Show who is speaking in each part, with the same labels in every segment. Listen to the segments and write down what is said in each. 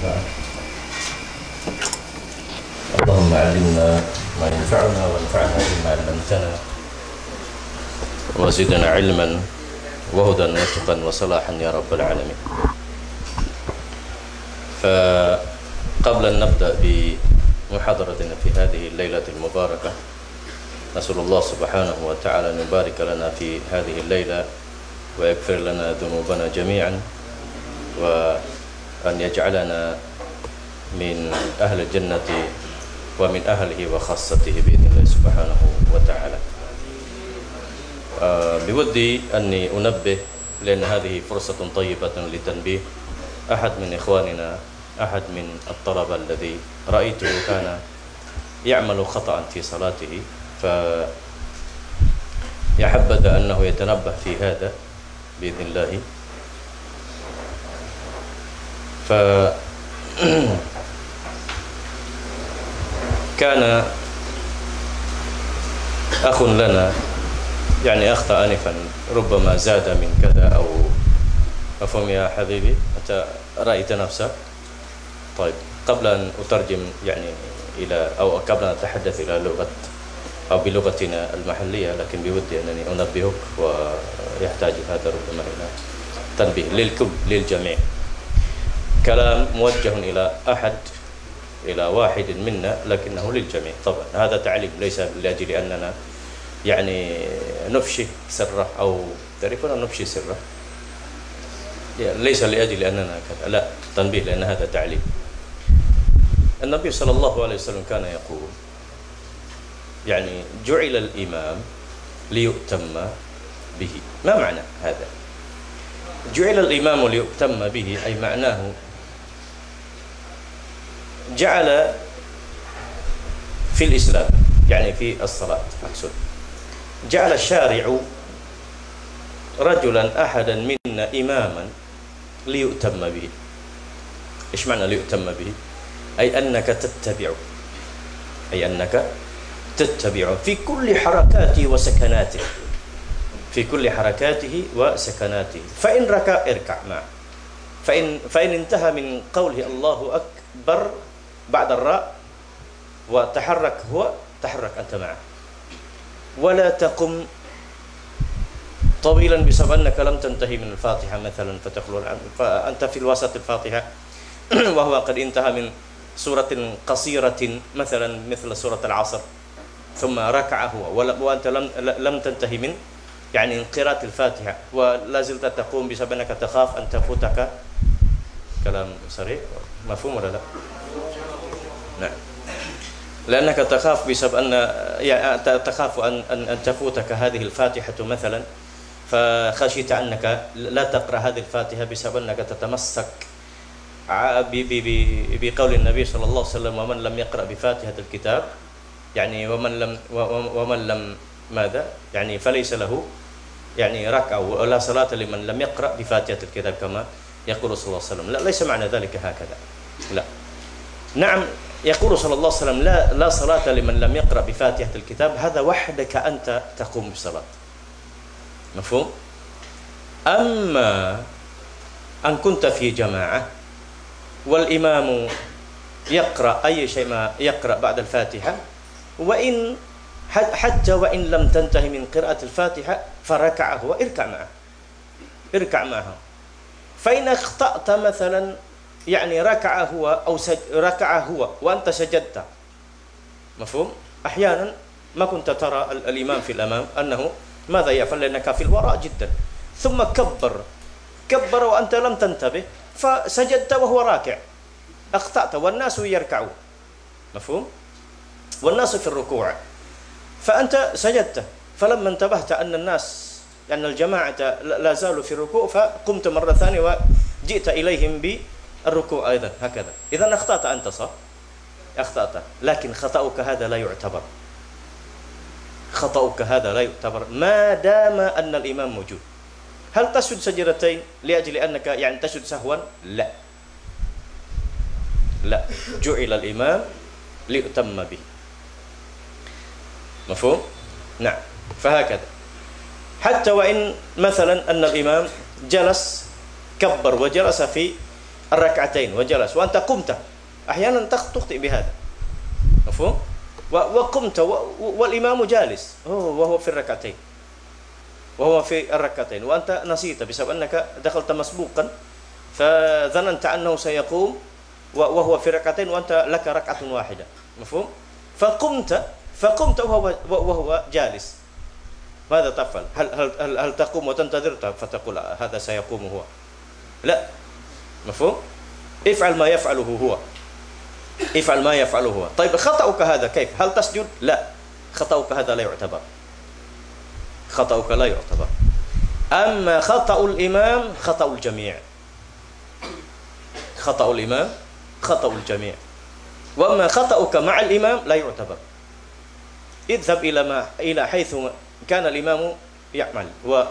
Speaker 1: اللهم علمنا ما ينفعنا وانفعنا بما علمتنا وزدنا علما وهدى وتقى وصلاحا يا رب العالمين. فقبل أن نبدأ بمحاضرتنا في هذه الليلة المباركة، نسأل الله سبحانه وتعالى أن يبارك لنا في هذه الليلة ويغفر لنا ذنوبنا جميعا، وأن يجعلنا من أهل الجنة ومن أهله وخاصته بإذن الله سبحانه وتعالى. بودي أني أنبه، لأن هذه فرصة طيبة لتنبيه أحد من إخواننا، أحد من الطلبة الذي رأيته كان يعمل خطأ في صلاته، فيحبذ أنه يتنبه في هذا بإذن الله. كان أخ لنا يعني أخطأ آنفا، ربما زاد من كذا أو أفهم يا حبيبي، أنت رأيت نفسك؟ طيب، قبل أن أترجم يعني أو قبل أن أتحدث إلى لغة أو بلغتنا المحلية، لكن بودي أنني أنبهك، ويحتاج هذا ربما إلى تنبيه للكل للجميع. كلام موجه إلى واحد منا، لكنه للجميع طبعا. هذا تعليم ليس لأجل أننا يعني نفشي سره أو تعرفون نفشي سره، ليس لأجل أننا كذا، لا، تنبيه، لأن هذا تعليم. النبي صلى الله عليه وسلم كان يقول يعني جعل الإمام ليؤتم به. ما معنى هذا؟ جعل الإمام ليؤتم به أي معناه جعل في الإسلام، يعني في الصلاة أقصد، جعل الشارع رجلا أحدا منا إماما ليؤتم به. إيش معنى ليؤتم به؟ أي أنك تتبع في كل حركاته وسكناته، فإن ركع اركع معه، فإن انتهى من قوله الله أكبر بعد الراء وتحرك هو، تحرك أنت معه، ولا تقم طويلا بسبب أنك لم تنتهي من الفاتحة مثلا فتخلو فأنت في الوسط الفاتحة وهو قد انتهى من سورة قصيرة مثلا مثل سورة العصر، ثم ركع هو وأنت لم تنتهي من يعني قراءة الفاتحة، ولا زلت تقوم بسبب أنك تخاف أن تفوتك. كلام صريح مفهوم ولا لا؟ نعم، لأنك تخاف بسبب تخاف أن تفوتك هذه الفاتحة مثلا، فخشيت أنك لا تقرأ هذه الفاتحة بسبب أنك تتمسك بقول النبي صلى الله عليه وسلم: ومن لم يقرأ بفاتحة الكتاب، يعني ومن لم ماذا يعني فليس له يعني ركعة، ولا صلاة لمن لم يقرأ بفاتحة الكتاب كما يقول صلى الله عليه وسلم. لا، ليس معنى ذلك هكذا، لا. نعم، يقول صلى الله عليه وسلم لا صلاة لمن لم يقرأ بفاتحة الكتاب، هذا وحدك أنت تقوم بالصلاة، مفهوم؟ أما أن كنت في جماعة والإمام يقرأ أي شيء ما يقرأ بعد الفاتحة، حتى وإن لم تنتهي من قراءة الفاتحة فركع هو، اركع معه. فإن أخطأت مثلا يعني ركع هو وأنت سجدت، مفهوم؟ أحيانا ما كنت ترى الإمام في الأمام أنه ماذا يفعل، لأنك في الوراء جدا، ثم كبر وأنت لم تنتبه فسجدت وهو راكع، أخطأت والناس يركعون، مفهوم؟ والناس في الركوع، فأنت سجدت، فلما انتبهت أن الناس يعني الجماعة لا زالوا في الركوع فقمت مرة ثانية وجئت إليهم بالركوع أيضا، هكذا. إذا أخطأت أنت، صح؟ أخطأت، لكن خطأك هذا لا يعتبر ما دام أن الإمام موجود. هل تسجد سجدتين لأجل أنك يعني تسجد سهوا؟ لا، جعل الإمام ليؤتم به، مفهوم؟ نعم، فهكذا. حتى وإن مثلا أن الإمام جلس كبر وجلس في الركعتين وجلس وأنت قمت، أحيانا تخطئ بهذا، مفهوم؟ وقمت والإمام جالس وهو في الركعتين، وأنت نسيت بسبب أنك دخلت مسبوقا فظننت أنه سيقوم وهو في ركعتين وأنت لك ركعة واحدة، مفهوم؟ فقمت وهو جالس، ماذا تفعل؟ هل تقوم وتنتظر فتقول هذا سيقوم هو؟ لا، مفهوم؟ افعل ما يفعله هو. طيب خطأك هذا كيف؟ هل تسجد؟ لا، خطأك هذا لا يعتبر، أما خطأ الإمام خطأ الجميع، وأما خطأك مع الإمام لا يعتبر. اذهب إلى حيث كان الإمام يعمل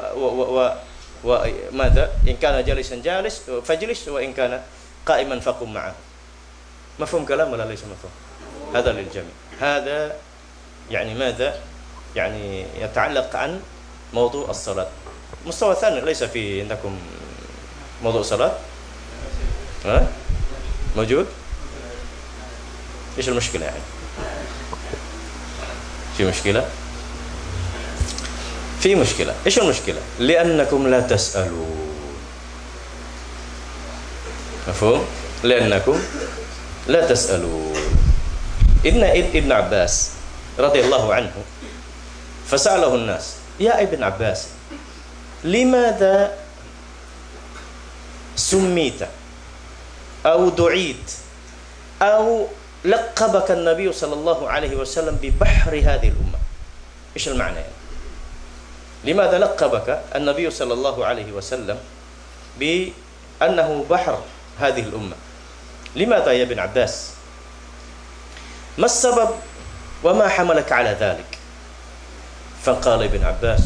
Speaker 1: وماذا؟ إن كان جالسا جالس فاجلس، وإن كان قائما فقم معه. مفهوم كلام ولا ليس مفهوم؟ هذا للجميع. هذا يعني ماذا؟ يعني يتعلق عن موضوع الصلاة. مستوى ثاني ليس في عندكم موضوع صلاة؟ ها؟ موجود؟ إيش المشكلة يعني؟ في مشكلة. إيش المشكلة؟ لأنكم لا تسألون. مفهوم؟ لأنكم لا تسألون. إن ابن عباس رضي الله عنه فسأله الناس: يا ابن عباس، لماذا سميت أو دعيت أو لقبك النبي صلى الله عليه وسلم ببحر هذه الأمة؟ إيش المعنى يعني؟ لماذا لقبك النبي صلى الله عليه وسلم بأنه بحر هذه الأمة؟ لماذا يا ابن عباس؟ ما السبب وما حملك على ذلك؟ فقال ابن عباس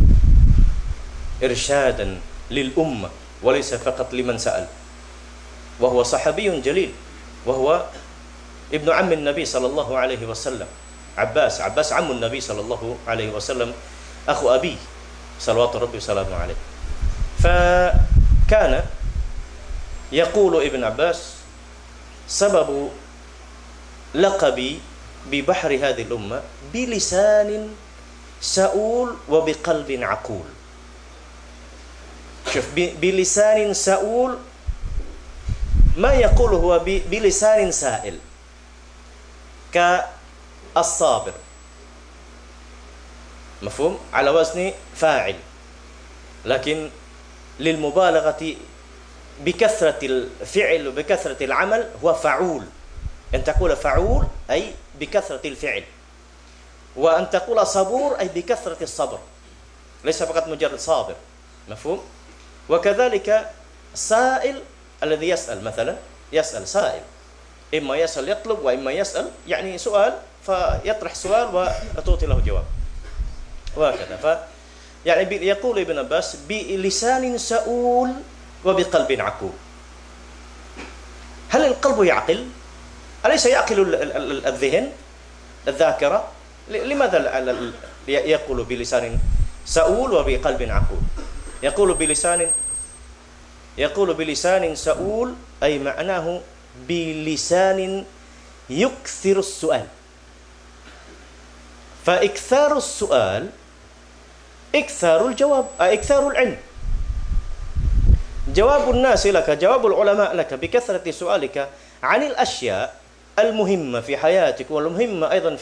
Speaker 1: إرشادا للأمة وليس فقط لمن سأل، وهو صحابي جليل، وهو ابن عم النبي صلى الله عليه وسلم. عباس عم النبي صلى الله عليه وسلم، أخو أبيه صلوات ربي وسلامه عليه. فكان يقول ابن عباس: سبب لقبي ببحر هذه الأمة بلسان سؤول وبقلب عقول. شوف، بلسان سؤول ما يقول هو بلسان سائل كالصابر، مفهوم؟ على وزن فاعل، لكن للمبالغة بكثرة الفعل وبكثرة العمل هو فعول. أن تقول فعول أي بكثرة الفعل، وأن تقول صبور أي بكثرة الصبر، ليس فقط مجرد صابر، مفهوم؟ وكذلك سائل الذي يسأل، مثلا يسأل سائل، إما يسأل يطلب وإما يسأل يعني سؤال فيطرح سؤال وتعطي له جواب، وهكذا. يعني يقول ابن عباس: بلسان سؤول وبقلب عقول. هل القلب يعقل؟ أليس يعقل الذهن، الذاكرة؟ لماذا يقول بلسان سؤول وبقلب عقول؟ يقول بلسان سؤول أي معناه بلسان يكثر السؤال. فإكثار السؤال إكثار الجواب، إكثار العلم. جواب الناس لك، جواب العلماء لك بكثرة سؤالك عن الأشياء المهمة في حياتك، والمهمة أيضا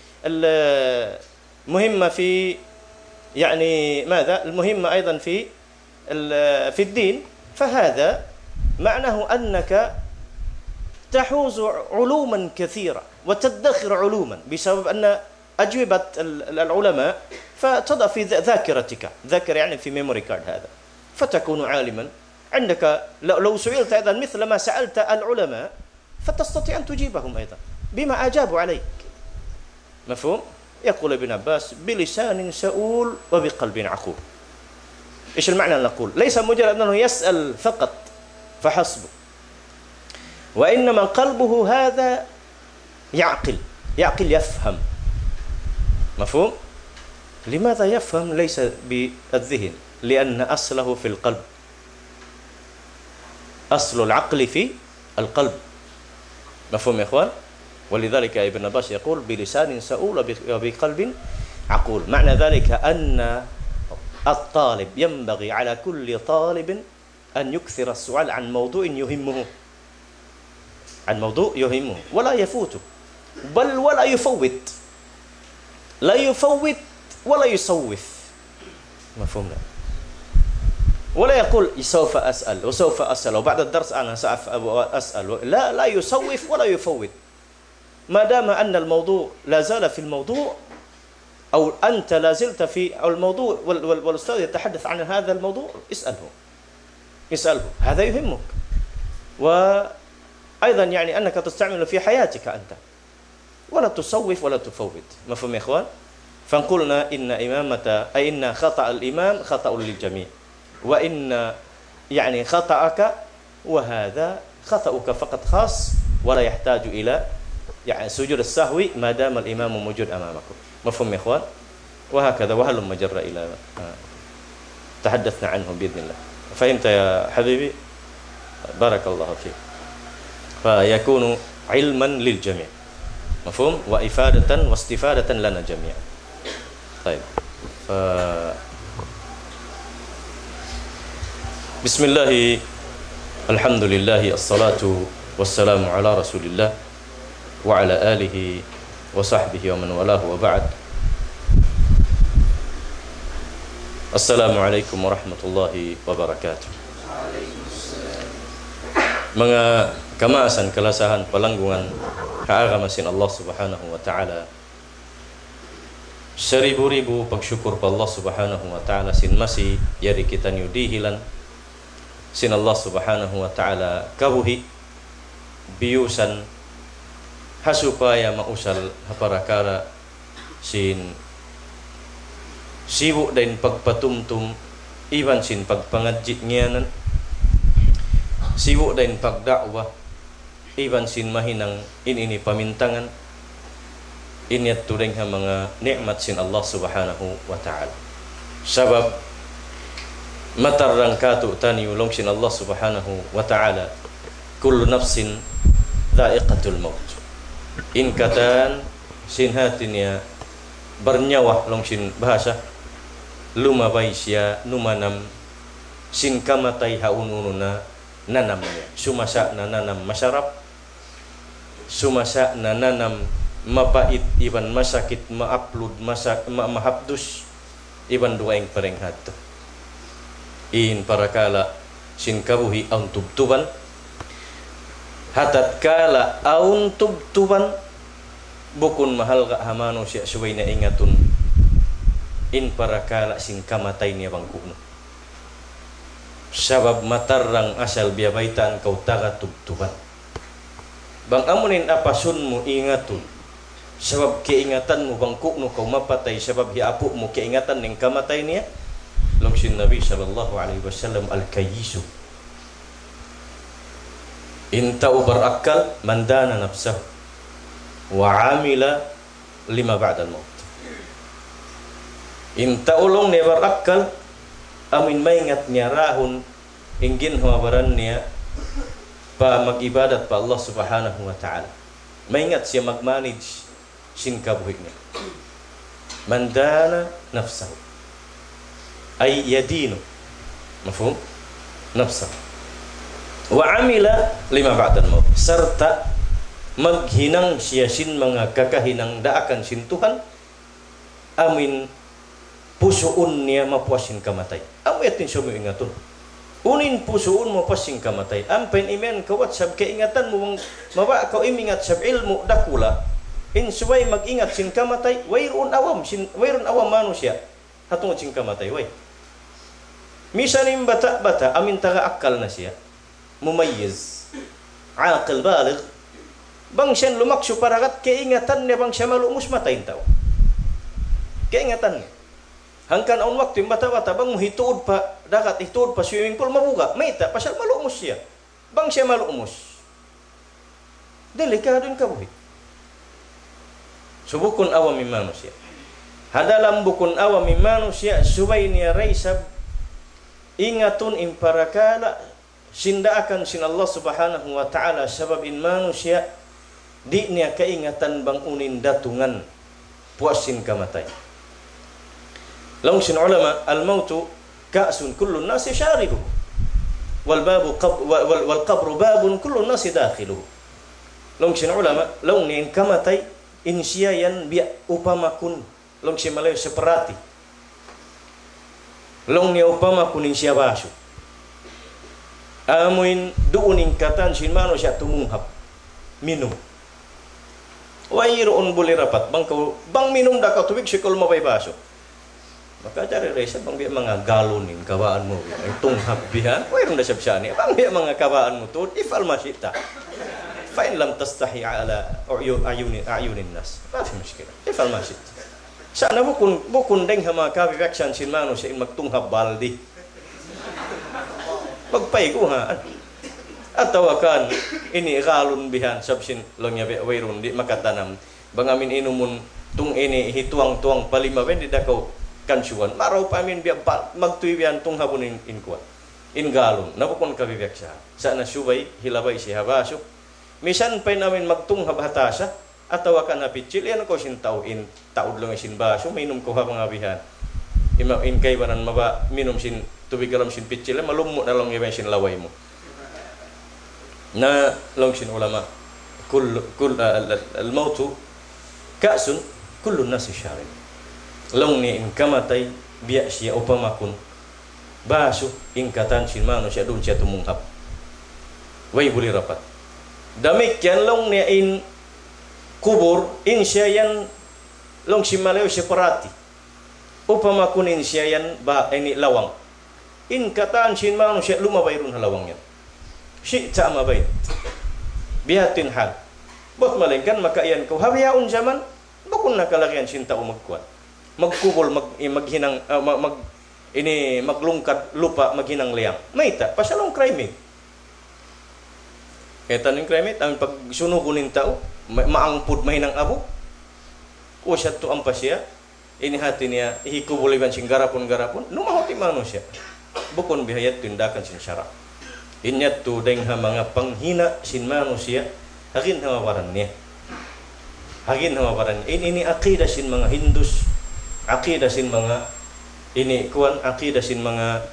Speaker 1: في يعني ماذا؟ المهمة أيضا في الدين. فهذا معناه أنك تحوز علوما كثيرة وتدخر علوما بسبب أن أجوبة العلماء فتضع في ذاكرتك، ذاكرة يعني في ميموري كارد هذا، فتكون عالما. عندك لو سئلت أيضا مثل ما سألت العلماء فتستطيع أن تجيبهم أيضا بما أجابوا عليك، مفهوم؟ يقول ابن عباس: بلسان سؤول وبقلب عقول. إيش المعنى نقول؟ ليس مجرد أنه يسأل فقط فحسبه، وإنما قلبه هذا يعقل يفهم، مفهوم؟ لماذا يفهم؟ ليس بالذهن، لأن أصله في القلب. aslul aqli fi al-qalb. Mafhum ya ikhwan? ولذلك ابن عباس يقول بلسان سؤول وبقلب عقول. معنى ذلك أن الطالب ينبغي على كل طالب أن يكثر السؤال عن موضوع يهمه، عن موضوع يهمه ولا يفوته، بل ولا يفوت، لا يفوت ولا يسوف. مفهوم؟ ولا يقول سوف أسأل وسوف أسأل وبعد الدرس أنا سأسأل، لا يسوف ولا يفوت. ما دام أن الموضوع لا زال في الموضوع، أو أنت لا زلت في الموضوع والأستاذ يتحدث عن هذا الموضوع، اسأله، هذا يهمك. وأيضا يعني أنك تستعمله في حياتك أنت، ولا تسوف ولا تفوت. مفهوم يا إخوان؟ فقلنا إن إن خطأ الإمام خطأ للجميع، وإن يعني خطأك وهذا خطأك فقط خاص، ولا يحتاج إلى يعني سجود السهو ما دام الإمام موجود أمامكم. مفهوم يا إخوان؟ وهكذا وهلم جر إلى تحدثنا عنه بإذن الله. فهمت يا حبيبي؟ بارك الله فيك. فيكون علما للجميع، مفهوم؟ وإفادة واستفادة لنا جميعا. طيب، بسم الله، الحمد لله، الصلاة والسلام على رسول الله وعلى آله وصحبه ومن والاه، وبعد. السلام عليكم ورحمة الله وبركاته. Mga kamasan, kalasahan, palanggungan, kaagamasin Allah subhanahu wa ta'ala, seribu-ribu pagsyukur pa Allah subhanahu wa ta'ala sin masih yari kita nyudihilan sin Allah subhanahu wa ta'ala kabuhi biusan hasupaya mausal haparakara sin sibuk dan pagpatumtum iban sin pagpangadjit ngianan, sibuk dan pagdakwah iban sin mahinang ini pamintangan inyat tudeng ha mga nikmat sin Allah subhanahu wa ta'ala. Sabab matarang katu tani ulong sin Allah subhanahu wa ta'ala, kullu nafsin dha'iqatul maut. In katan sin hatinya bernyawa long sin bahasa lumabay siya numanam sin kamatay haunununa nanamnya, sumasa na nanam masyarap, sumasa na nanam mapait, iban masakit, ma-upload, mahabdus, iban duwaing parenghat. In parakala sin kabuhi aun tubtuban, hatat kala aun tubtuban, bukun mahal ka hamano siya suway na ingatun, in parakala sin kamatay niya bangkuno. Sabab matarang asal biyabaitan kau taga tubtuban. Bang amunin apasun mo ingatun, sabab keingatan mo bangkuk no kau mapatay, sabab hiapu mo keingatan ng kamatay niya. Longsin Nabi sallallahu alaihi wasallam al-kayyisu inta ubarakal mandana nafsahu wa amila lima ba'dal maut. Inta ulong ne barakal amin maingat niya rahun ingin humabaran niya pa mag-ibadat pa Allah subhanahu wa ta'ala. Maingat siya mag-manage sin kabuhi niya. Mandana nafsahu ay yadinu, mafhum? Nafsahu wa amila lima ba'dal maut, serta maghinang siya sin mga kakahinang daakan sin Tuhan amin pusuun niya mapuasin kamatay. Amuyatin siya mo ingatun. Unin pusuun mo pasing kamatay. Ampin imen kawat sab keingatan mo maba ka imingat sab ilmu dakula. In suway mag-ingat sin kamatay, wayrun awam manusia. Hatungod sin kamatay way. Misanim bata-bata amin taga akal na siya. Mumayyiz. Aqil baligh. Bang siya lumakso paragat keingatan niya bang siya malumus matayin tao. Keingatan niya. Hangkan aun waktu bata-bata bang muhituod pa dagat hituod pa swimming pool mabuga maita pasal malumus siya. Bang siya malumus. Delikado yung kabuhi. Subukun awam manusia. Hadalam bukun awam manusia subay niya raisab ingatun imparakala sinda akan sin Allah subhanahu wa ta'ala sebab in manusia di nia keingatan bang unin datungan puasin kamatay. Laung sin ulama al-mautu ka'sun kullu nasi syaribu wal qabru babun kullu nasi dakhiluhu. Laung sin ulama laung ni kamatay insiayan biya upamakun laung sin malayo seperati laung ni upamakun insia basu amuin duuning katan sin manusia tumunghap minum wairoon boleh rapat bang minum dah kau tubig sikol mabay baso maka cari resa bang biya mga galunin kawaan mo ang tunghap bihan wairoon dah sabsani bang biya mga kawaan mo to ifal masita fa in lam tastahi ala ayunin nas ma fi mushkila ifal masit sana bukun deng hama ka viveksan sin manusia in magtunghap baldi pagpaiguhan atau akan ini galun bihan sabsin longnya wairun di makatanam bangamin inumun tung ini hituang-tuang palima ben di dakau kansuan marau pamin biya magtuy bihan tung habun in kuat in galun nabukon kabibeksa sana subay hilabay si habasuk misan pa namin magtung habhatasa atau akan hapicil yan ko sin tau in taud lang sin baso minum ko ha mga bihan in kay banan maba minum sin tubig garam sin picil malummo na lang yung sin laway mo na long sin ulama al-mautu ka'sun kullu nasi syarib long ni in kamatay biya siya upamakun baso ingkatan sin manusia dun siya tumunghap way buli rapat damikyan long ni in kubur in siya yan long si malayo siya parati upamakun in siya yan ba ini lawang in kataan sin manusia lumabay ron halawang yan si sama bay bihatin hal bot malengkan maka iyan ko habiyaon zaman bakun nakalagyan sin tao magkuan magkubol maghinang maglungkat lupa maghinang liyang mayta pasalong krimi eta ning krimi ang pagsunugunin tao maangpud mahinang abo usat to ang pasya ini hati niya ihikubuliban sing garapon numahoti manusia bukon bihayat tindakan sin syara inyat tu deng ha mga panghina sin manusia hagin hawaran niya ini akidah sin mga Hindus akidah sin mga ini kuan akidah sin mga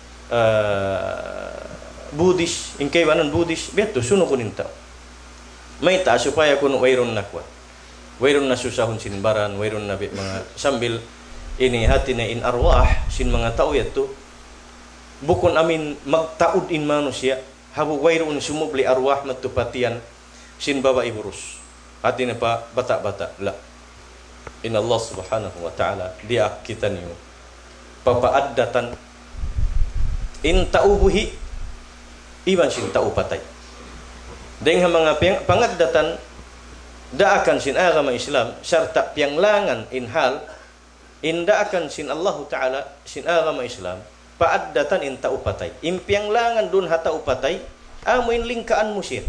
Speaker 1: Buddhis ingkay banon Buddhis beto suno kunin tao may ta supaya kuno wayron na kuan wayron na susahon sin baran wayron na mga sambil ini hati na in arwah sin mga tao yato bukon amin magtaud in manusia habu wayron sumubli arwah matupatian sin baba iburus hati na pa bata-bata la in Allah subhanahu wa ta'ala dia kita niyo papaaddatan in taubuhi iban sin tau patay deng mga pangaddatan daakan sin agama Islam serta pianglangan in hal inda akan sin Allah Ta'ala sin agama Islam paaddatan in tau patay impianglangan dun hata upatay amuin lingkaan musir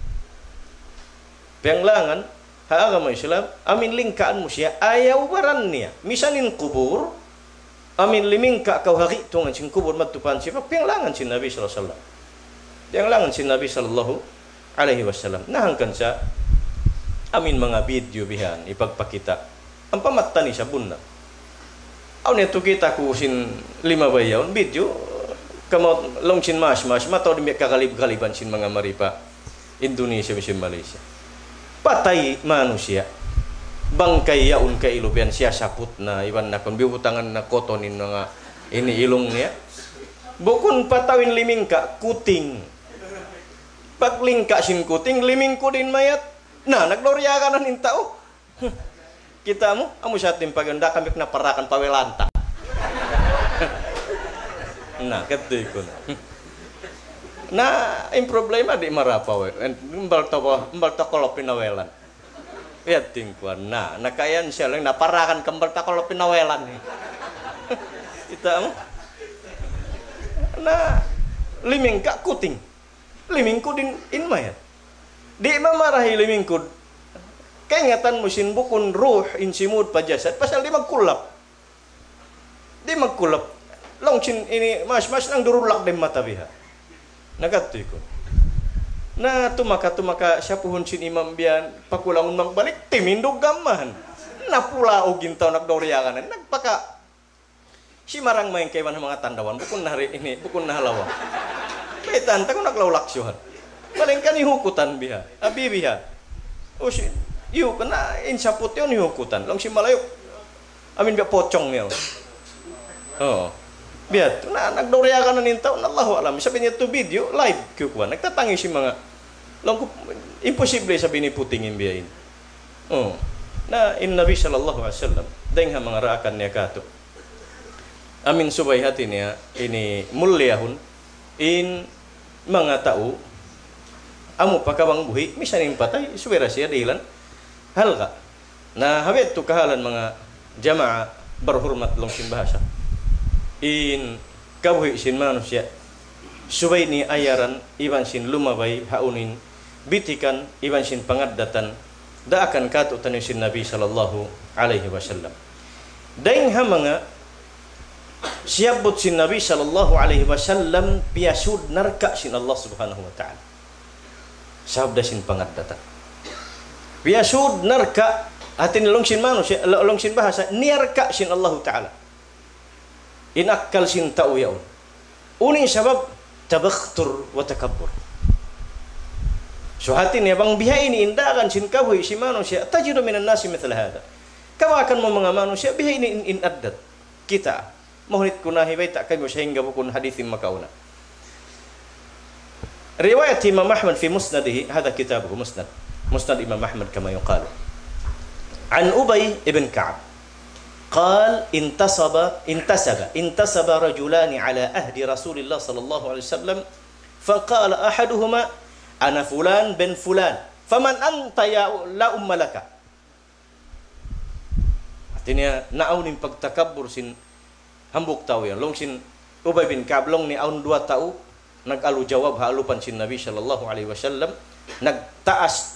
Speaker 1: pianglangan ha agama Islam amin lingkaan musya ayaw baran niya misanin kubur amin limingka kau hari tungan sin kubur matupan siya pianglangan sin Nabi sallallahu alaihi wasallam pianglangan sin Nabi sallallahu alaihi wasallam nahangkan sa amin mga video bihan ipagpakita ang pamatta ni sa bunda aw neto kita ko sin 5 bayaw video kamo long sin mas mataw di kakalib-kaliban sin mga maripa Indonesia sin Malaysia patay manusia bangkay yaun kay ilubian siya saput na iwan na kon bibutangan na kotonin nga ini ilong niya bukon patawin limingka kuting paglingka sin kuting limingko din mayat na naglorya ka na nin tao kita mo amo sa ating paganda kami na parakan pawelanta na katoy ko na yung problema di marapaw mbalta kolop pinawelan yating ko na nakayan siya lang naparakan kambalta kolop pinawelan kita mo na limingka kuting limingko din inmayat di mamarahi limingko kaingatan mo sin bukon ruh insimud pajasad pasal di magkulap long sin ini mas nang durulak din mata biha Nagatoy ko. Na tumaka siya puhon sin imam biyan pakulangon magbalik timindog gamahan. Napula og gintaw nagdoryakan nagpaka si marang main kayman mga tandawan bukun na ini bukun na halawa. Betan ta ko naglawlaksyohan. Paling kan ihukutan biha. Abi biha. O si yu kana insaput yon ihukutan. Long si malayok. Amin biya pocong niya. Oh. Biat, nagdoryakan na nintaw, Allahu alam. Sabi niya to video, live kukuha. Nagtatangi si mga, imposible sabi ni putingin biyain. Oh. Na in Nabi sallallahu alaihi wasallam, dahil nga mga raakan niya kato. Amin subay hati niya, ini mulyahun, in mga tao, amo pakawang buhi, misan yung patay, suwera siya dahilan, hal ka. Na hawit to kahalan mga jama'a, berhormat long simbahasa. In kabuhi sin manusia subay ni ayaran iban sin lumabay haunin bitikan iban sin pangaddatan da akan kato tanu sin Nabi sallallahu alaihi wasallam daing ha mga siabot sin Nabi sallallahu alaihi wasallam piasud narka sin Allah subhanahu wa ta'ala sabda sin pangaddatan piasud narka atin long sin manusia long sin bahasa nirka sin Allah ta'ala inakal sin tao yaon. Uning sabab tabakhtur wa takabbur. So hati niya bang biha ini indakan sin kabuhi si manusia tajidu minan nasi mithla hada. Kawakan mo mga manusia biha ini in addat. Kita mohonit kunahi bay tak kayo sehingga bukun hadithin makauna. Riwayat Imam Ahmad fi musnadihi hada kitabuhu musnad. Musnad Imam Ahmad kama yuqalu. An Ubay ibn Ka'ab قال انتسب رجلان على أهد رسول الله صلى الله عليه وسلم فقال أحدهما أنا فلان بن فلان فمن أنت يا لا أم لك artinya naawnin pagtakabbur sin hambuk tao yan long sin Ubay bin Ka'ab long ni aun 2 tao nag-alu jawab haalupan sin Nabi sallallahu alaihi wasallam nagtaasan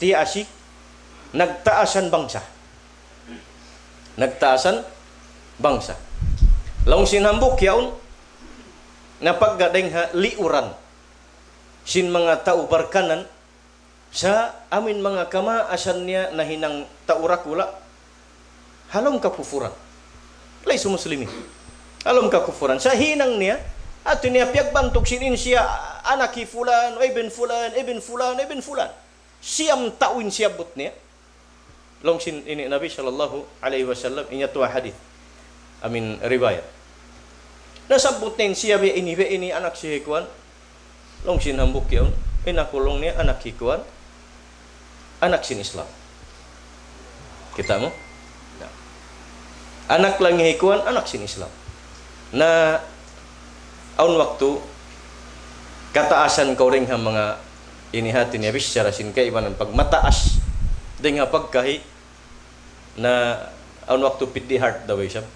Speaker 1: bangsa. Long sinambok yaon na paggadeng ha liuran sin mga tao barkanan sa amin mga kamaasan niya na hinang taurakula halom kakufuran. Lay su muslimin. Halom kakufuran sa hinang niya at niya piagbantok sinin siya anak fulan, ibn fulan, ibn fulan, ibn fulan. Siyam tauin siya but niya. Long sin ini Nabi sallallahu alaihi wasallam inya tuwa hadith. Amin riwayat. Nasabutin siya be ini anak si hikuan. Long sin hambuk yaon. Inakulong niya anak hikuan. Anak sin Islam. Kita mo? Nah. Anak lang hikuan, anak sin Islam. Na aun waktu kataasan kau ring ha mga inihati niya bisyara sin kaibanan pag mataas ding ha pagkahi na aun waktu pit di heart daw siya.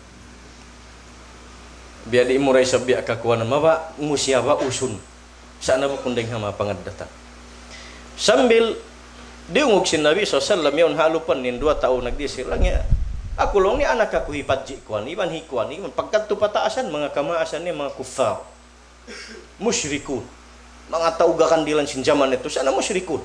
Speaker 1: Biar di muray sa biya kakuan maba ngusiaba usun sana ba kundeng hama pangadatan sambil diungog sin Nabi SAW yon halupan nin 2 tao nagdisir lang ya ako long ni anak aku hipatji kuan iban hikuan iban pagkadto pataasan mga kamaasan ni mga kuffar musyrikun mga taugakan dilan sin zaman itu sana musyrikun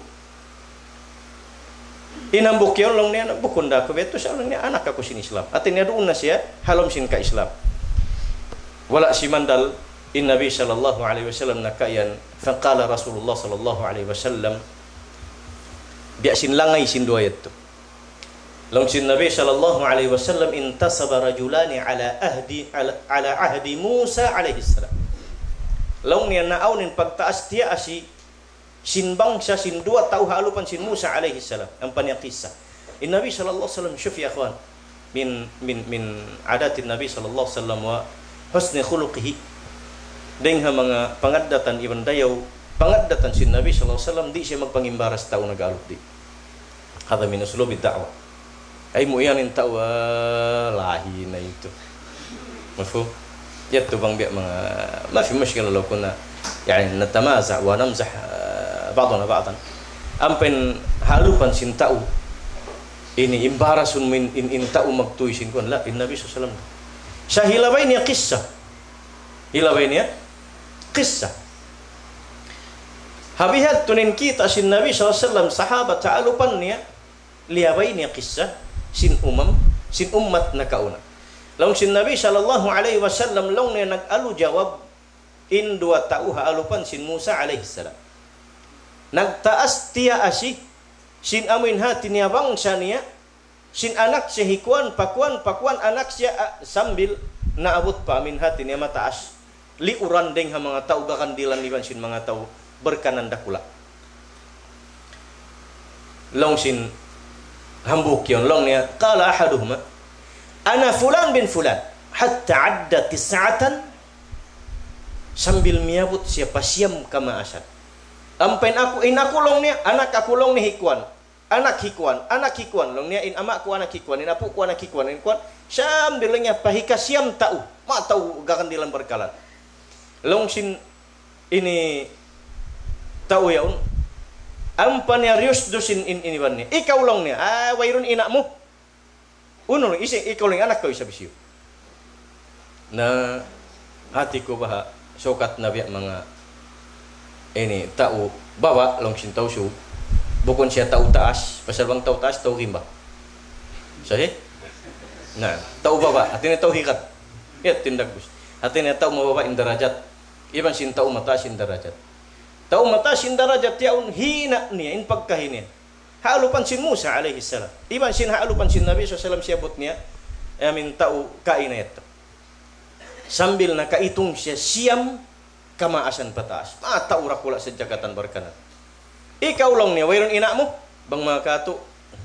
Speaker 1: inambuk yon long ni anak bukunda ko beto sa long ni anak aku sin Islam atin ya doon na siya halom sin ka Islam wala si mandal in Nabi sallallahu alaihi wasallam nakayan faqala Rasulullah sallallahu alaihi wasallam biya sin langay sin duayat to long sin Nabi sallallahu alaihi wasallam intasaba rajulani ala ahdi Musa alaihi salam long niya naawnin pagtaas tiya asi sin bangsa sin 2 tao halupan sin Musa alaihi salam ang panyakisa in Nabi sallallahu alaihi wasallam shuf ya akhwan min adatin Nabi sallallahu alaihi wasallam wa husni khuluqihi deng ha mga pangaddatan iban dayaw pangaddatan sin Nabi sallallahu alaihi wasallam di siya magpangimbaras tao nag-alot di hada min uslub ad-da'wa ay mo yanin tao lahi na ito mafhum yato bang biya mga ma fi mushkila law kunna yani natamaza wa namzah ba'dana ba'dan ampen halupan sin tao ini imbarasun min in tao magtuy sin kun la in Nabi sallallahu alaihi wasallam hilabay niya kisah Habihat tunin kita sin Nabi SAW sahabat ta'alupan niya liabay niya kisah sin ummat na kauna. Long sin Nabi sallallahu alaihi wasallam long niya nag-alu jawab in dua tau haalupan sin Musa alaihi salam. Nagtaas tiya asih sin amin hati niya bangsa niya sin anak siya hikuan pakuan anak siya sambil naabot pa amin hati niya mataas liuran deng ha mga tao gakandilan iban sin mga tao berkanan dakula. Long sin hambuk yon long niya qala ahaduhuma ana fulan bin fulan hatta adda tis'atan sambil miabot siapa siam kama asad. Ampen aku inaku long niya anak aku long ni hikuan anak hikuan long niya in ama ku anak hikuan in apu ku anak hikuan in kuan sambil niya pahika siam tau ma tau gakandilan berkalan. Long sin ini tau yaun ampan ya rius dusin ini ban ni ikaw long niya wairun inakmu unun isi ikaw lang anak kau isa bisiyo na hatiku baha sokat na biya mga ini tau bawa long sin tau su bukon siya tau taas pasal bang tau taas tau rimba sahih nah tau bawa atin tau hikat ya tindak bus atin tau mababa indarajat iban sin tau mataas indarajat. Tau matasin darajat yaun hina niya in pagkahinin. Haalupan sin Musa alaihi salam. Iban sin haalupan sin Nabi SAW siyabot niya amin tau kainayat. Sambil nakaitung siya siyam kamaasan pataas. Mata urakula sa jagatan barkanan. Ikaw long niya wayron inakmo bang mga kato.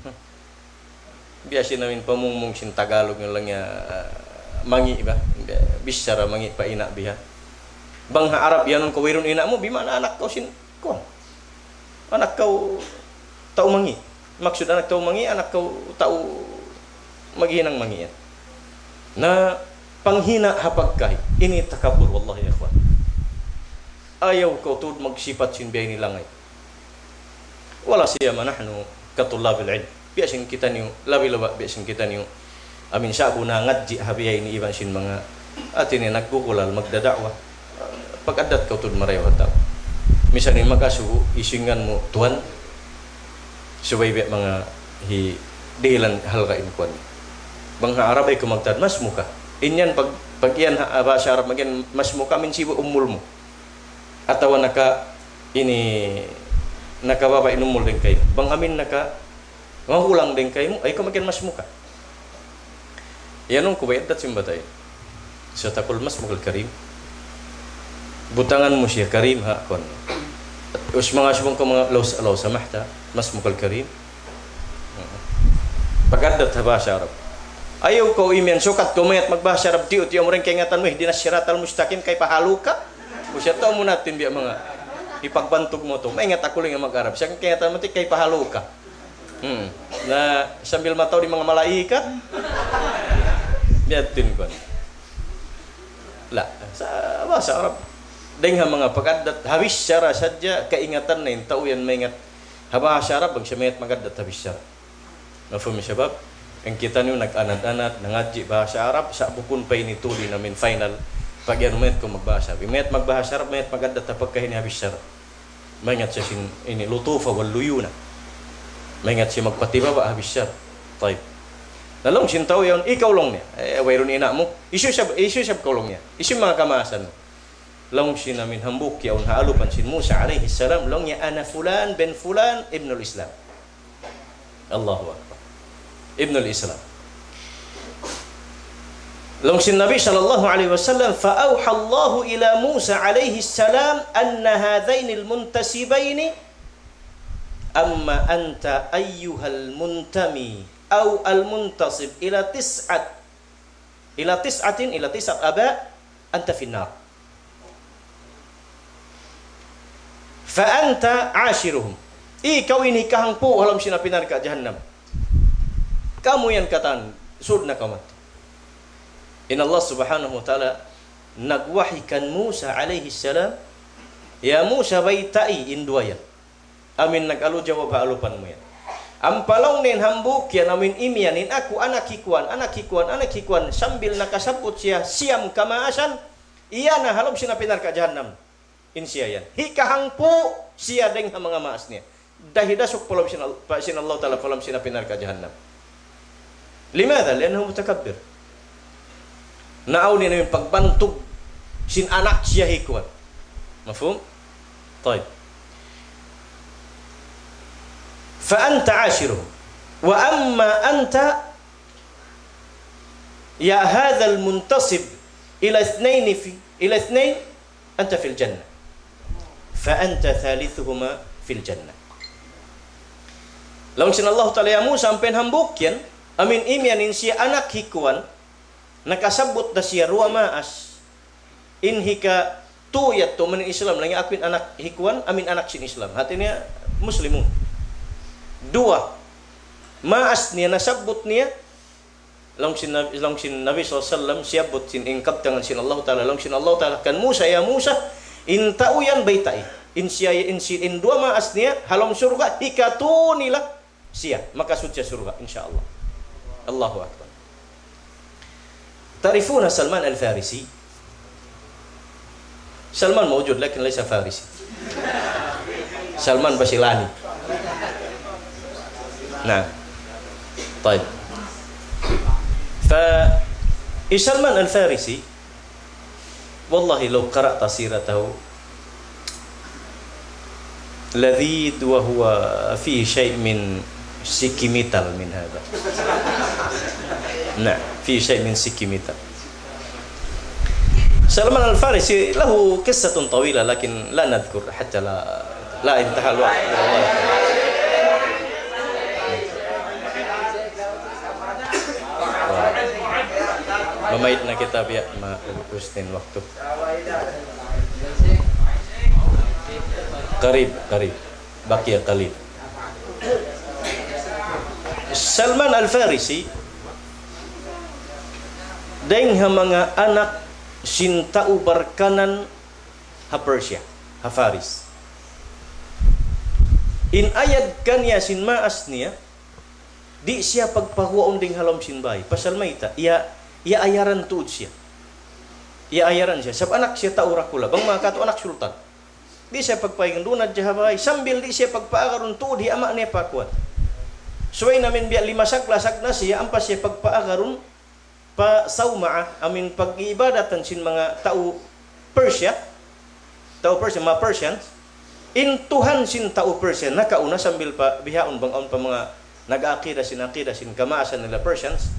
Speaker 1: Biasa namin pamungmung sin Tagalog yung lang niya mangi ba. Bisyara mangi pa inak biha. Bang ha Arab yanon ko wirun ina mo bimana anak kau sin ko anak kau tau mangi maksud anak kau mangi anak kau tau maghinang mangi yan na panghina hapagkay ini takabur wallahi ya ikhwan ayaw kau tud magsifat sin biya nilangay wala siya manahnu katulabil ilm biasin kita niyo labi laba biasin kita niyo amin sa'bu na ngadji habiyay ni iban sin mga atin nagkukulal magdadakwa pag-adat kau tud marayo ataw. Misalnya makasuhu isingan mo tuan subay biya mga dihilan halka inkuan. Bang ha Arab ay kumagtad mas muka. Inyan pag iyan bahasa Arab magyan mas muka min sibu umul mo. Atawa naka ini nakababa inumul din kayo. Bang amin naka mahulang din kayo mo ay kumagyan mas muka. Yanong kubayad dat simbatay. Sa takul mas mukal karim. Butangan mo siya karim ha kon us mga subong ko mga law samahta mas mukal karim pagadat ha bahasa Arab ayaw ko imian sukat kumayat magbahasa Arab diut yung rin kaingatan mo hindi na siratal mustaqim kay pahalo ka o siya tao mo natin biya mga ipagbantog mo to maingat ako lang yung mag-Arab siya kaingatan mo kay pahalo ka na sambil mataw di mga malaikat diatin kon la sa bahasa Arab dengan mga pagadat habis syara saja keingatan na yung tao yan maingat habahasa Arab bang siya mayat magadat habis syara mafum syabab ang kita niyo nag-anad-anad nangadji bahasa Arab sa bukun pa ini tuli namin final pag yan mayat ko magbahasa mayat magbahasa Arab mayat magadat tapag kahini habis syara maingat siya sin ini lutufa wal luyuna maingat siya magpatibaba habis syara taib nalong sin tao yan ikaw long niya wayron ina mo isu siya kaulong niya isu mga kamasan mo long sin namin hambuk yaun haalupan sin Musa alaihi salam long ya ana fulan ben fulan ibnul Islam Allahu akbar ibnul Islam long sin Nabi sallallahu alaihi wasallam fa auha Allahu ila Musa alaihi salam anna hadainil muntasibaini amma anta ayyuhal muntami aw al muntasib ila tis'at aba anta finnar fa anta ashiruhum ikaw ini kahangpo halam sinapinar ka jahannam kamu yang katan sud na kamat in Allah subhanahu wa ta'ala nagwahikan Musa alaihi salam ya Musa baitai indwayan amin nagalu jawab haalupan mo yan ampalaw nin hambuk yan amin imyanin aku anak hikuan sambil nakasabot siya siyam kamaasan iya na halam sinapinar ka jahannam insiayan. Hikahangpo siya deng mga maas niya. Dahida sok polam sin Allah Ta'ala polam sina pinar ka jahannam. Limadha? Liannahu mutakabbir. Naaw niya namin pagbantog sin anak siya hikuan. Mafhum? طيب. فأنت عاشرهم. وأما أنت يا هذا المنتصب إلى اثنين أنت في الجنة. فأنت ثالثهما في الجنة. Lawan sin Allah Ta'ala ya Musa sampai hambukyan amin imyanin siya anak hikuan nakasabot na siya ruwa maas inhika tuyat to manin Islam lang akwin anak hikuan amin anak sin Islam hatinya muslimun. Dua maas niya nasabot niya lang sin Nabi SAW siyabot sin ingkab tangan sin Allah Ta'ala lang sin Allah Ta'ala kan Musa ya Musa intauyan baitai in dua maas niya halong surga hikatu nila siya maka sudya surga insyaallah. Allahu akbar. Tarifuna Salman Al-Farisi. Salman mawjud lakin laysa Farisi. Salman Basilani. Nah. طيب. فسلمان الفارسي والله لو قرأت سيرته لذيذ وهو فيه شيء من سكيميتال من هذا. نعم فيه شيء من سكيميتال. سلمان الفارسي له قصة طويلة لكن لا نذكر حتى لا انتهى الوقت. Memaitna kita biar ustin waktu. Qarib, baqiya qalil. Salman Al-Farisi deng mga anak sintau barkanan ha Persia, ha Faris. In ayad kanya sin maas niya di siya pagpahuaon ding halom sin bay. Pasal maita ia ayaran tuud siya. Ia ayaran siya. Sab anak siya taurakula. Bang mga kato anak sultan. Di siya pagpahingan dunad jahabay. Sambil di siya pagpaagaron tuud hi ama niya pakuat. Suway namin biya limasak lasak na siya. Ampas siya pagpaagaron pa sawmaa. Amin pag-iibadatan sin mga tao Persia. Tao Persia, mga Persians. Intuhan sin tao Persia. Nakauna sambil pa bihaon bangaon pa mga nag-aakida sin kamaasan nila Persians.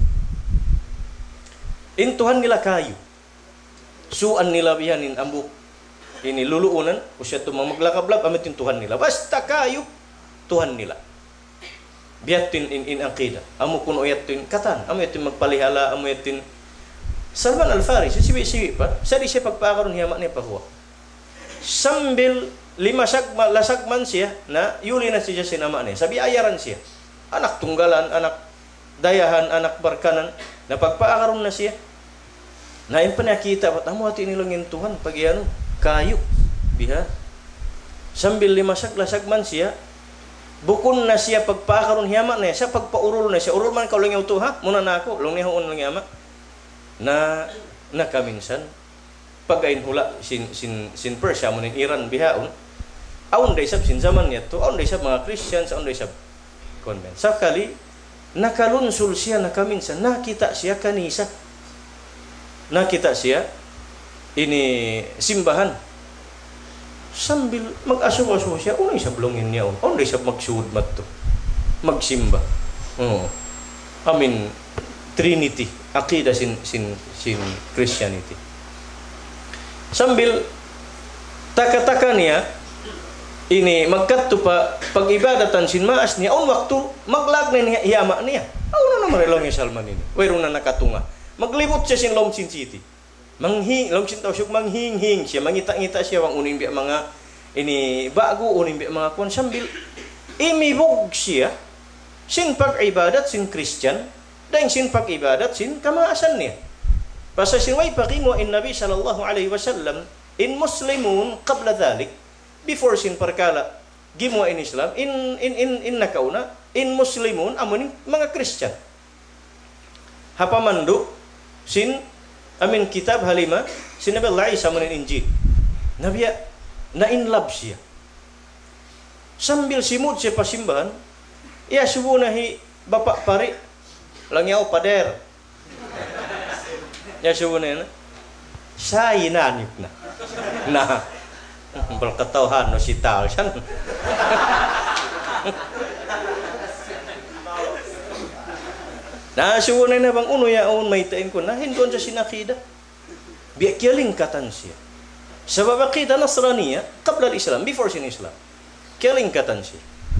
Speaker 1: Intuhan nila kayu. Suan nila bihanin ambuk. Ini luluunan. Usya ito maglakablab. Amit yung Tuhan nila. Basta kayu. Tuhan nila. Biyatin in akida. Amo kuno yatin katan. Amo yatin magpalihala. Amo yatin. Salman Al-Farisi. Siwi pa. Sadi siya pagpakaroon hiyamak niya pahuwa. Sambil lasagman siya na yuli na siya sinama niya. Sabi ayaran siya. Anak tunggalan. Anak dayahan. Anak barkanan. Na pagpaakaroon na siya, na yung panakita, ba't amo hati nilangin Tuhan, pag ano, kayo, biha. Sambil limasag-lasag man siya, bukon na siya pagpaakaroon hiyama na siya, pagpaurol na siya, urol man ka ulang yung ha, muna na ako, ulang niya hoon lang yama, na kaminsan, pag ayin hula, sin Persia, mo ng Iran, bihaon, aon day sab sin zaman niya to, aon day sab mga Christians, aon day sab convent. Sakali, nakalunsul siya na kaminsan, nakita siya kanisa, nakita siya ini simbahan, sambil mag-aso-aso siya, unay siya blongin niya, unay siya magsuod matto, magsimba. Amin Trinity, akida sin Christianity. Sambil taka-taka niya, ini magkatto pa pag-ibadatan sin maas niya on waktu maglag na niya hiyama niya. Ano naman relong yung Salman ini. Wero na nakatunga. Maglibot siya sin Lomsin City. Lomsin Tausyok manghing-hing siya, mangita-ngita siya wang unin biya mga ini bago unin biya mga kon sambil imibog siya sin pag-ibadat sin Christian dan sin pag-ibadat sin kamaasan niya. Pasa sinway pakimo in Nabi sallallahu alaihi wasallam in muslimun qabla dhalik. Before sin perkala gimwa in Islam in nakauna in muslimun amuning mga Christian hapamandu sin amin kitab halima sin Nabi Allah Isa munin Injil nabiya na in love siya. Sambil simut siya pasimbahan, ya subuh nahi bapak pari, langyaw pader. Ya subuh na saya inanip na. Nah, berketahuan no si tal kan. Nah, subuh na bang uno ya on may tain ko na hindon sa sinakida. Biya kialingkatan siya. Sebab aqidah Nasraniyah qabla al-Islam, before sin Islam. Kialingkatan siya.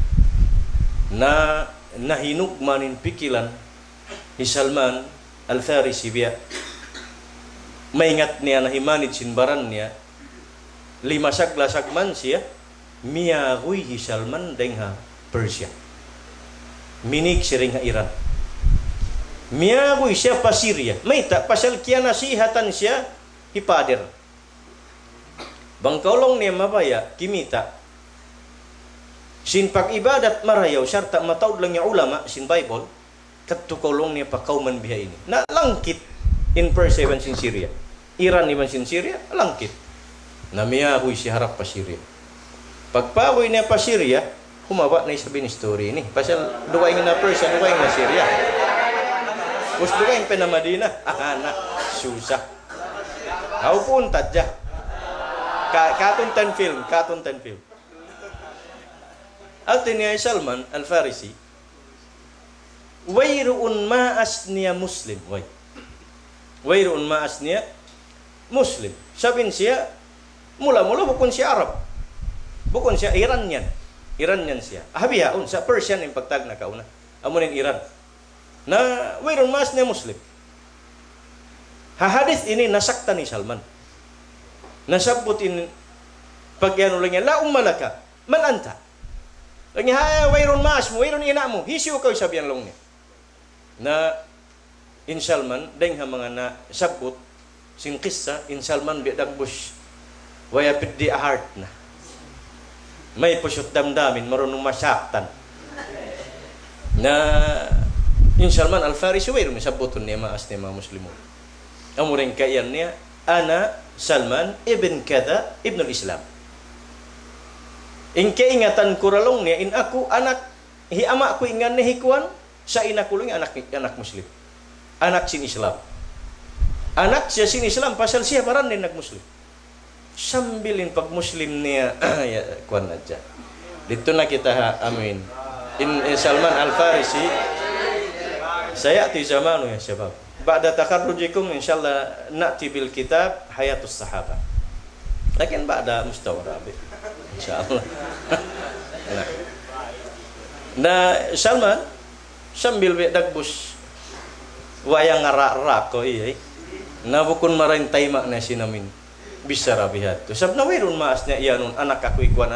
Speaker 1: Na nahinugmanin pikilan ni Salman Al-Farisi biya. Maingat niya na himanid sinbaran niya. 5 sagla-sagman siya. Miyagoy hi Salman dengha Persia. Minig siring ha Iran. Miyagoy siya pa Syria. Maita pasal kiya nasihatan siya hipader. Bangkaulong niya mabaya, kimita. Sin pag-ibadat marayaw, syarta mataud lang niya ulama, sin Bible, katukulong niya pa kauman biha ini. Na langkit in Persia iban sin Syria. Iran iban sin Syria, langkit. Na miyagoy siya harap pa Syria. Pagpagoy niya pa Syria, humaba na isabi ni story ini. Pasal duwaing na Persia, duwaing na Syria. Bus duwaing pa na Madina. Anak, susah. How pun tadya. Katun ten film. Atin niya Salman Al-Farisi, wayruun ma'asniya Muslim. Wayruun ma'asniya Muslim. Sabin siya, mula-mula bukun siya Arab. Bukun siya Iranian. Iranian siya. Habihaon sa Persian yung pagtag na kauna. Amunin Iran. Na wayruun ma'asniya Muslim. Hahadith ini nasakta ni Salman. Nasabutin pagyan ulang niya, la ummalaka, man anta. Lagi ha, wayron mas mo, wayron ina mo, hisyo ka sabihan lang niya. Na in Salman, deng ha mga na sabot, sin kissa, in Salman bidagbus, waya piddi a heart na. May pusyot damdamin, marunong masaktan. Na in Salman Al-Farisi, wayron saboton niya maas niya mga Muslimon. Amuring kayan niya, ana Salman ibn kada ibnul Islam. In keingatan kuralong niya, in aku anak, hiama ko ingan nehikuan, sa inakulong anak Muslim. Anak sin Islam. Anak siya sin Islam, pasal siya paran din nag-Muslim. Sambilin pag Muslim niya, ya, kuan na dyan. Dito na kita amin. In Salman Al-Farisi, saya ti zamanu ya syabab. Ba'da takarrujikum insyaallah na'ti bil kitab Hayatus Sahabah. Lakin ba'da mustawa rabi. Insyaallah. Nah, Salman sambil dagbus wayang ngara-ra ko iya. Na bukun marain tayma na sinamin. Bisa rabihat. Sab na wayrun maas niya iyanun anak aku ikuan.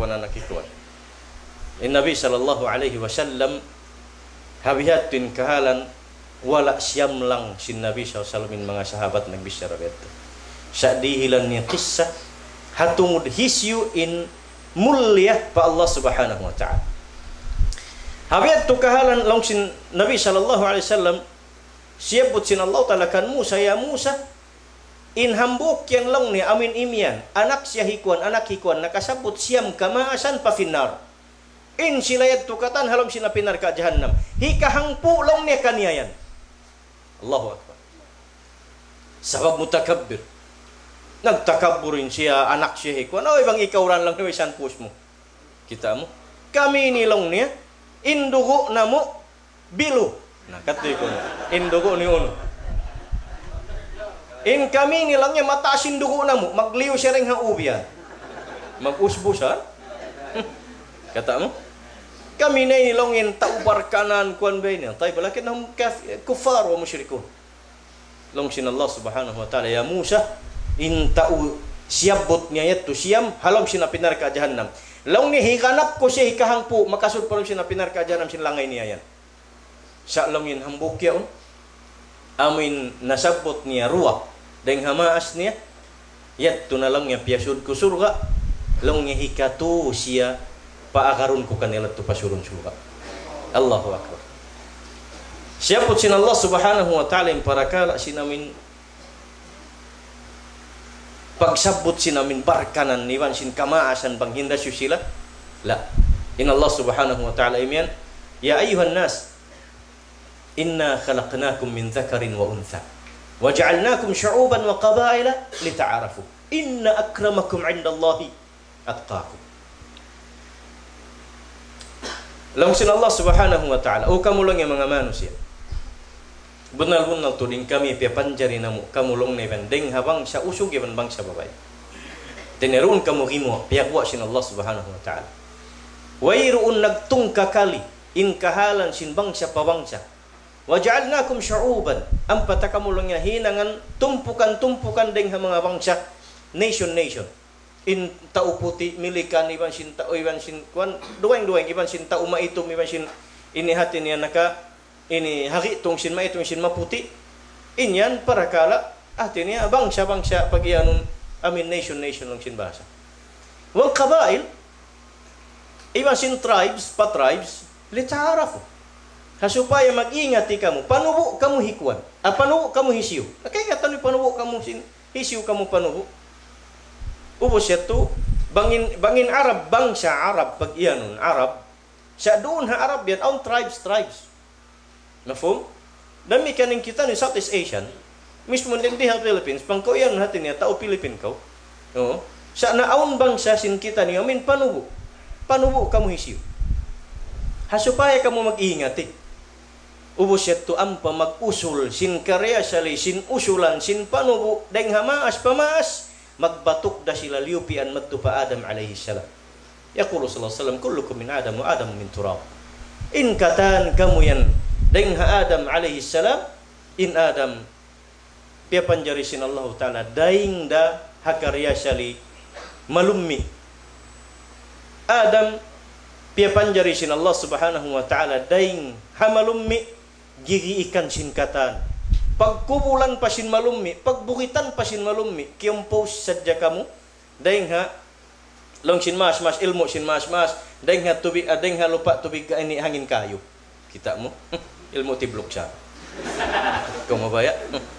Speaker 1: Nabi sallallahu alaihi wasallam habihatin kahalan wala siyam lang sin Nabi SAW mga sahabat nagbisara beto. Sa dihilan niya kisah hatungod hisyu in mulia pa Allah subhanahu wa ta'ala. Habiyat tu kahalan lang sin Nabi SAW siyabot sin Allah ta'ala kan Musa, ya Musa in hambuk yang lang ni amin imian anak siya hikuan nakasabot siyam kamaasan pa finnar. In silayat tukatan halam sinapinar ka jahannam. Hikahangpu lang niya kaniyayan. Allahu Akbar. Sabab mutakabbir. Nagtakabburin siya, anak siya hikuan. Oh, ibang ikaw ran lang niya, san push mo. Kita mo. Kami nilong niya, indugo na mo, bilo. Nakatoy ko na. Indugo ni uno. In kami nilang niya, mataasin dugo na mo, magliw siya rin haubiyan. Mag-usbusan. Kata mo. Kami na nilongin taubar kanan kuan ba niya. Tayo balakin ng kufar o musyrikun. Long sin Allah subhanahu wa ta'ala. Ya Musa, in tau siyabot niya yato siyam, halam sinapinar ka jahannam. Long ni hikanap ko siya hikahangpo, makasud pa rin sinapinar ka jahannam sinlangay niya yan. Sa longin hambuk yaon, amin nasabot niya ruwa. Dahil hamaas niya, yato na lang niya piyasud ko surga. Long niya hikatu siya, paakarun ko kanila to pasurun surga. Allahu Akbar. Siyapot sin Allah subhanahu wa ta'ala yung parakala sinamin pagsabot sin amin barkanan niwan sin kamaasan bang hinda sila la in Allah subhanahu wa ta'ala imian ya ayuhan nas inna khalaqnakum min dhakarin wa untha wa ja'alnakum syu'uban wa qabaila lita'arafu inna akramakum 'indallahi atqakum. Langsung Allah subhanahu wa ta'ala o kamulong yang mga manusia bunal-bunal to din kami piapanjari namu kamulong na ding habang sa usog yaman bang sa babay tineroon kamu himo piagwa sin Allah subhanahu wa ta'ala wayroon nagtungka kali in kahalan sin bangsa pabangsa waja'alnakum syu'uban ang patakamulong nga hinangan tumpukan ding mga bangsa nation in tao puti milikan iban sin tao iban sin kwan duweng iban sin tao maitom iban sin inihati niya naka ini hari tong sin maitong sin maputi inyan para kala niya bangsa pag iyanon amin nation lang sin bahasa wal qabail iban sin tribes litarafu kasupaya mag-ingat kamu panubo kamu hikuan panubo kamu hisiyo kaya nga tanong panubo kamu sin hisiyo kamu panubo ubos ito bangin Arab bangsa Arab pag iyanon Arab sa doon ha Arab yan ang tribes nafum dami kaning kita ni Southeast Asian mismo din di Philippines pang ko yan natin ya tao Pilipin ko no sa naon bangsa sin kita ni amin panubo kamu hisiyo hasupaya kamu mag-ingat ubos ito ang mag-usul sin karya sali sin usulan sin panubo deng hamaas pamaas magbatuk da sila liupian madto pa Adam alaihi salam. Yaqulu sallallahu alaihi wasallam kullukum min Adam wa Adam min turab. In katan kamu yan deng ha Adam alaihi salam in Adam pia panjari sin Allah taala daing da hakarya sali malummi. Adam pia panjari sin Allah subhanahu wa taala daing hamalummi gigi ikan sin katan. Pagkubulan pa sin malummi, pagbukitan pa sin malummi, kiyompos sadya kamu, dahing ha, long sin mas, ilmu sin mas, dahing ha tubig, dahing ha lupa tubig ka ini hangin kayo. Kita mo, ilmu tiblok siya. Kau mabaya?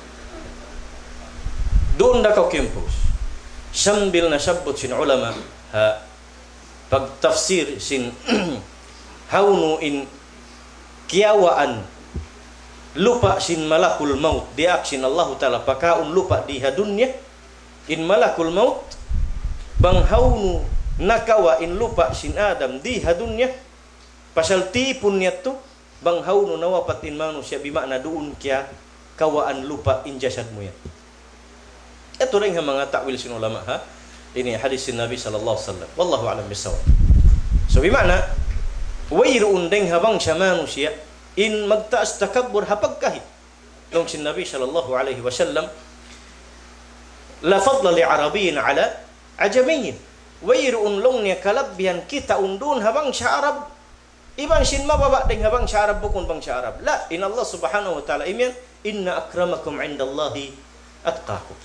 Speaker 1: Doon na kau kiyompos. Sambil na sabot sin ulama, ha, pagtafsir sin hawnu in kiyawaan lupa sin malakul maut diak sin Allah taala pakaun lupa di hadunya in malakul maut bang haunu nakawa in lupa sin Adam di hadunya pasal tipun niya to bang haunu nawapat in manusia bimakna doon kya kawaan lupa in jasad mo yan ito rin ang mga takwil sin ulama ha ini hadis sin Nabi sallallahu alaihi wasallam wallahu a'lam bisawab so bimakna wayroon ding habang sa manusia in magtaas takabbur hapag kahit nung sin Nabi sallallahu alaihi wasallam la fadla li arabiyyin ala ajamiyyin wayroon long niya kalabbihan kita undun habang sa Arab iban sin mababa ding habang sa Arab bukon bang sa Arab la in Allah subhanahu wa ta'ala imian inna akramakum 'indallahi atqakum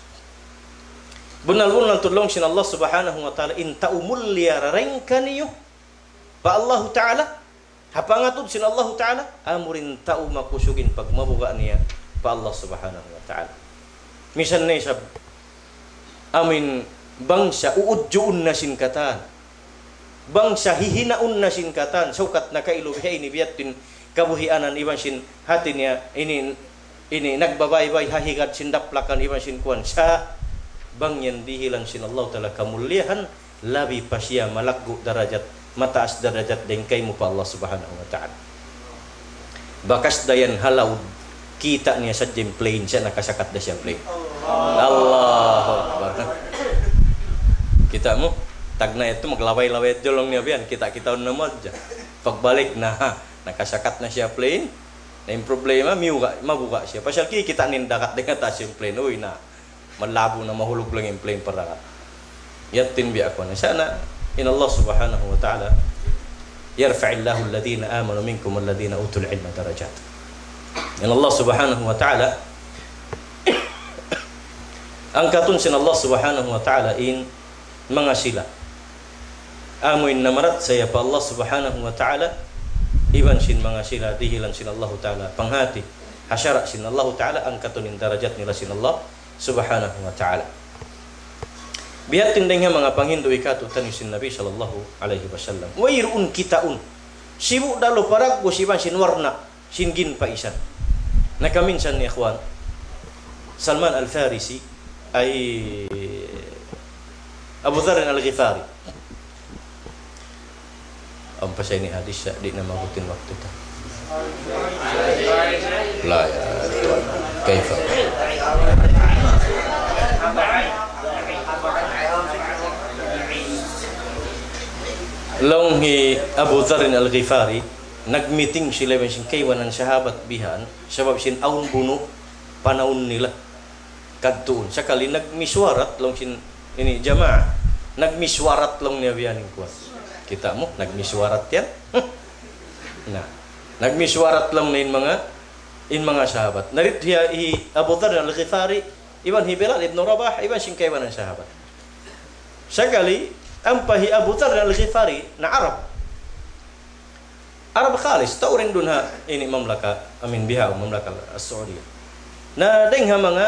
Speaker 1: bunal tulong sin Allah subhanahu wa ta'ala in taumul liarareng kaniyo pa Allah ta'ala hapangatod sin Allah ta'ala amurin tao makusugin pag mabuga niya pa Allah subhanahu wa ta'ala misan na isab amin bangsa uudjuun na sin katan bangsa hihinaun na sin katan sukat na kailubhay ini biyatin kabuhianan iban sin hati niya ini nagbabaybay hahigat sin daplakan iban sin kuan sa bangyan dihilang sin Allah ta'ala kamulyahan labi pasya malakgu darajat mataas darajat dengkay mo pa Allah subhanahu wa ta'ala bakas dayan halaw kita niya sa jim plane siya nakasakat na siyang plane Allahu Akbar kita mo tag na ito maglaway-laway jolong niya biyan kita naman dyan pagbalik na nakasakat na siya plane na yung problema mabuka siya pasyal kita nindakat dengan taas yung plane uy na malabo na mahulog lang yung plane para yatin biya ako na sana in Allah subhanahu wa ta'ala yarfa'illahu alladhina amanu minkum walladhina utul ilma darajat in Allah subhanahu wa ta'ala angkatun sin Allah subhanahu wa ta'ala in mga sila amoy namarat saya pa Allah subhanahu wa ta'ala iban sin mga sila dihilan sin Allah ta'ala panghati hasyara sin Allah ta'ala angkatun in darajat nila sin Allah subhanahu wa ta'ala Bihat tindeng mga panghindu ikatu tanisin Nabi sallallahu alaihi wasallam. Wairun kitaun. Sibuk dalo parag go siban sin warna singin pa isan. Nakaminsan ni ikhwan. Salman Al-Farisi ay Abu Dharr Al-Ghifari. Ang pasay ni hadis di na mabutin waktu ta. La ya Tuhan. Kaifa? Long hi Abu Dharr Al-Ghifari nagmeeting sila sing kaywanan sahabat bihan sebab sin aun buno panahon nila kadtuon sakali nagmiswarat long sin ini jamaah nagmiswarat long niya bihanin kuat kita mo nagmiswarat yan nah nagmiswarat lang in mga sahabat narit hiya hi Abu Dharr Al-Ghifari iban hi Bilal ibn Rabah iban sing kaywanan sahabat sakali ampahi Abu Dharr Al-Ghifari na Arab khalis tauring dunha ini mamlaka amin biha mamlaka as-Saudiyah na dengha mga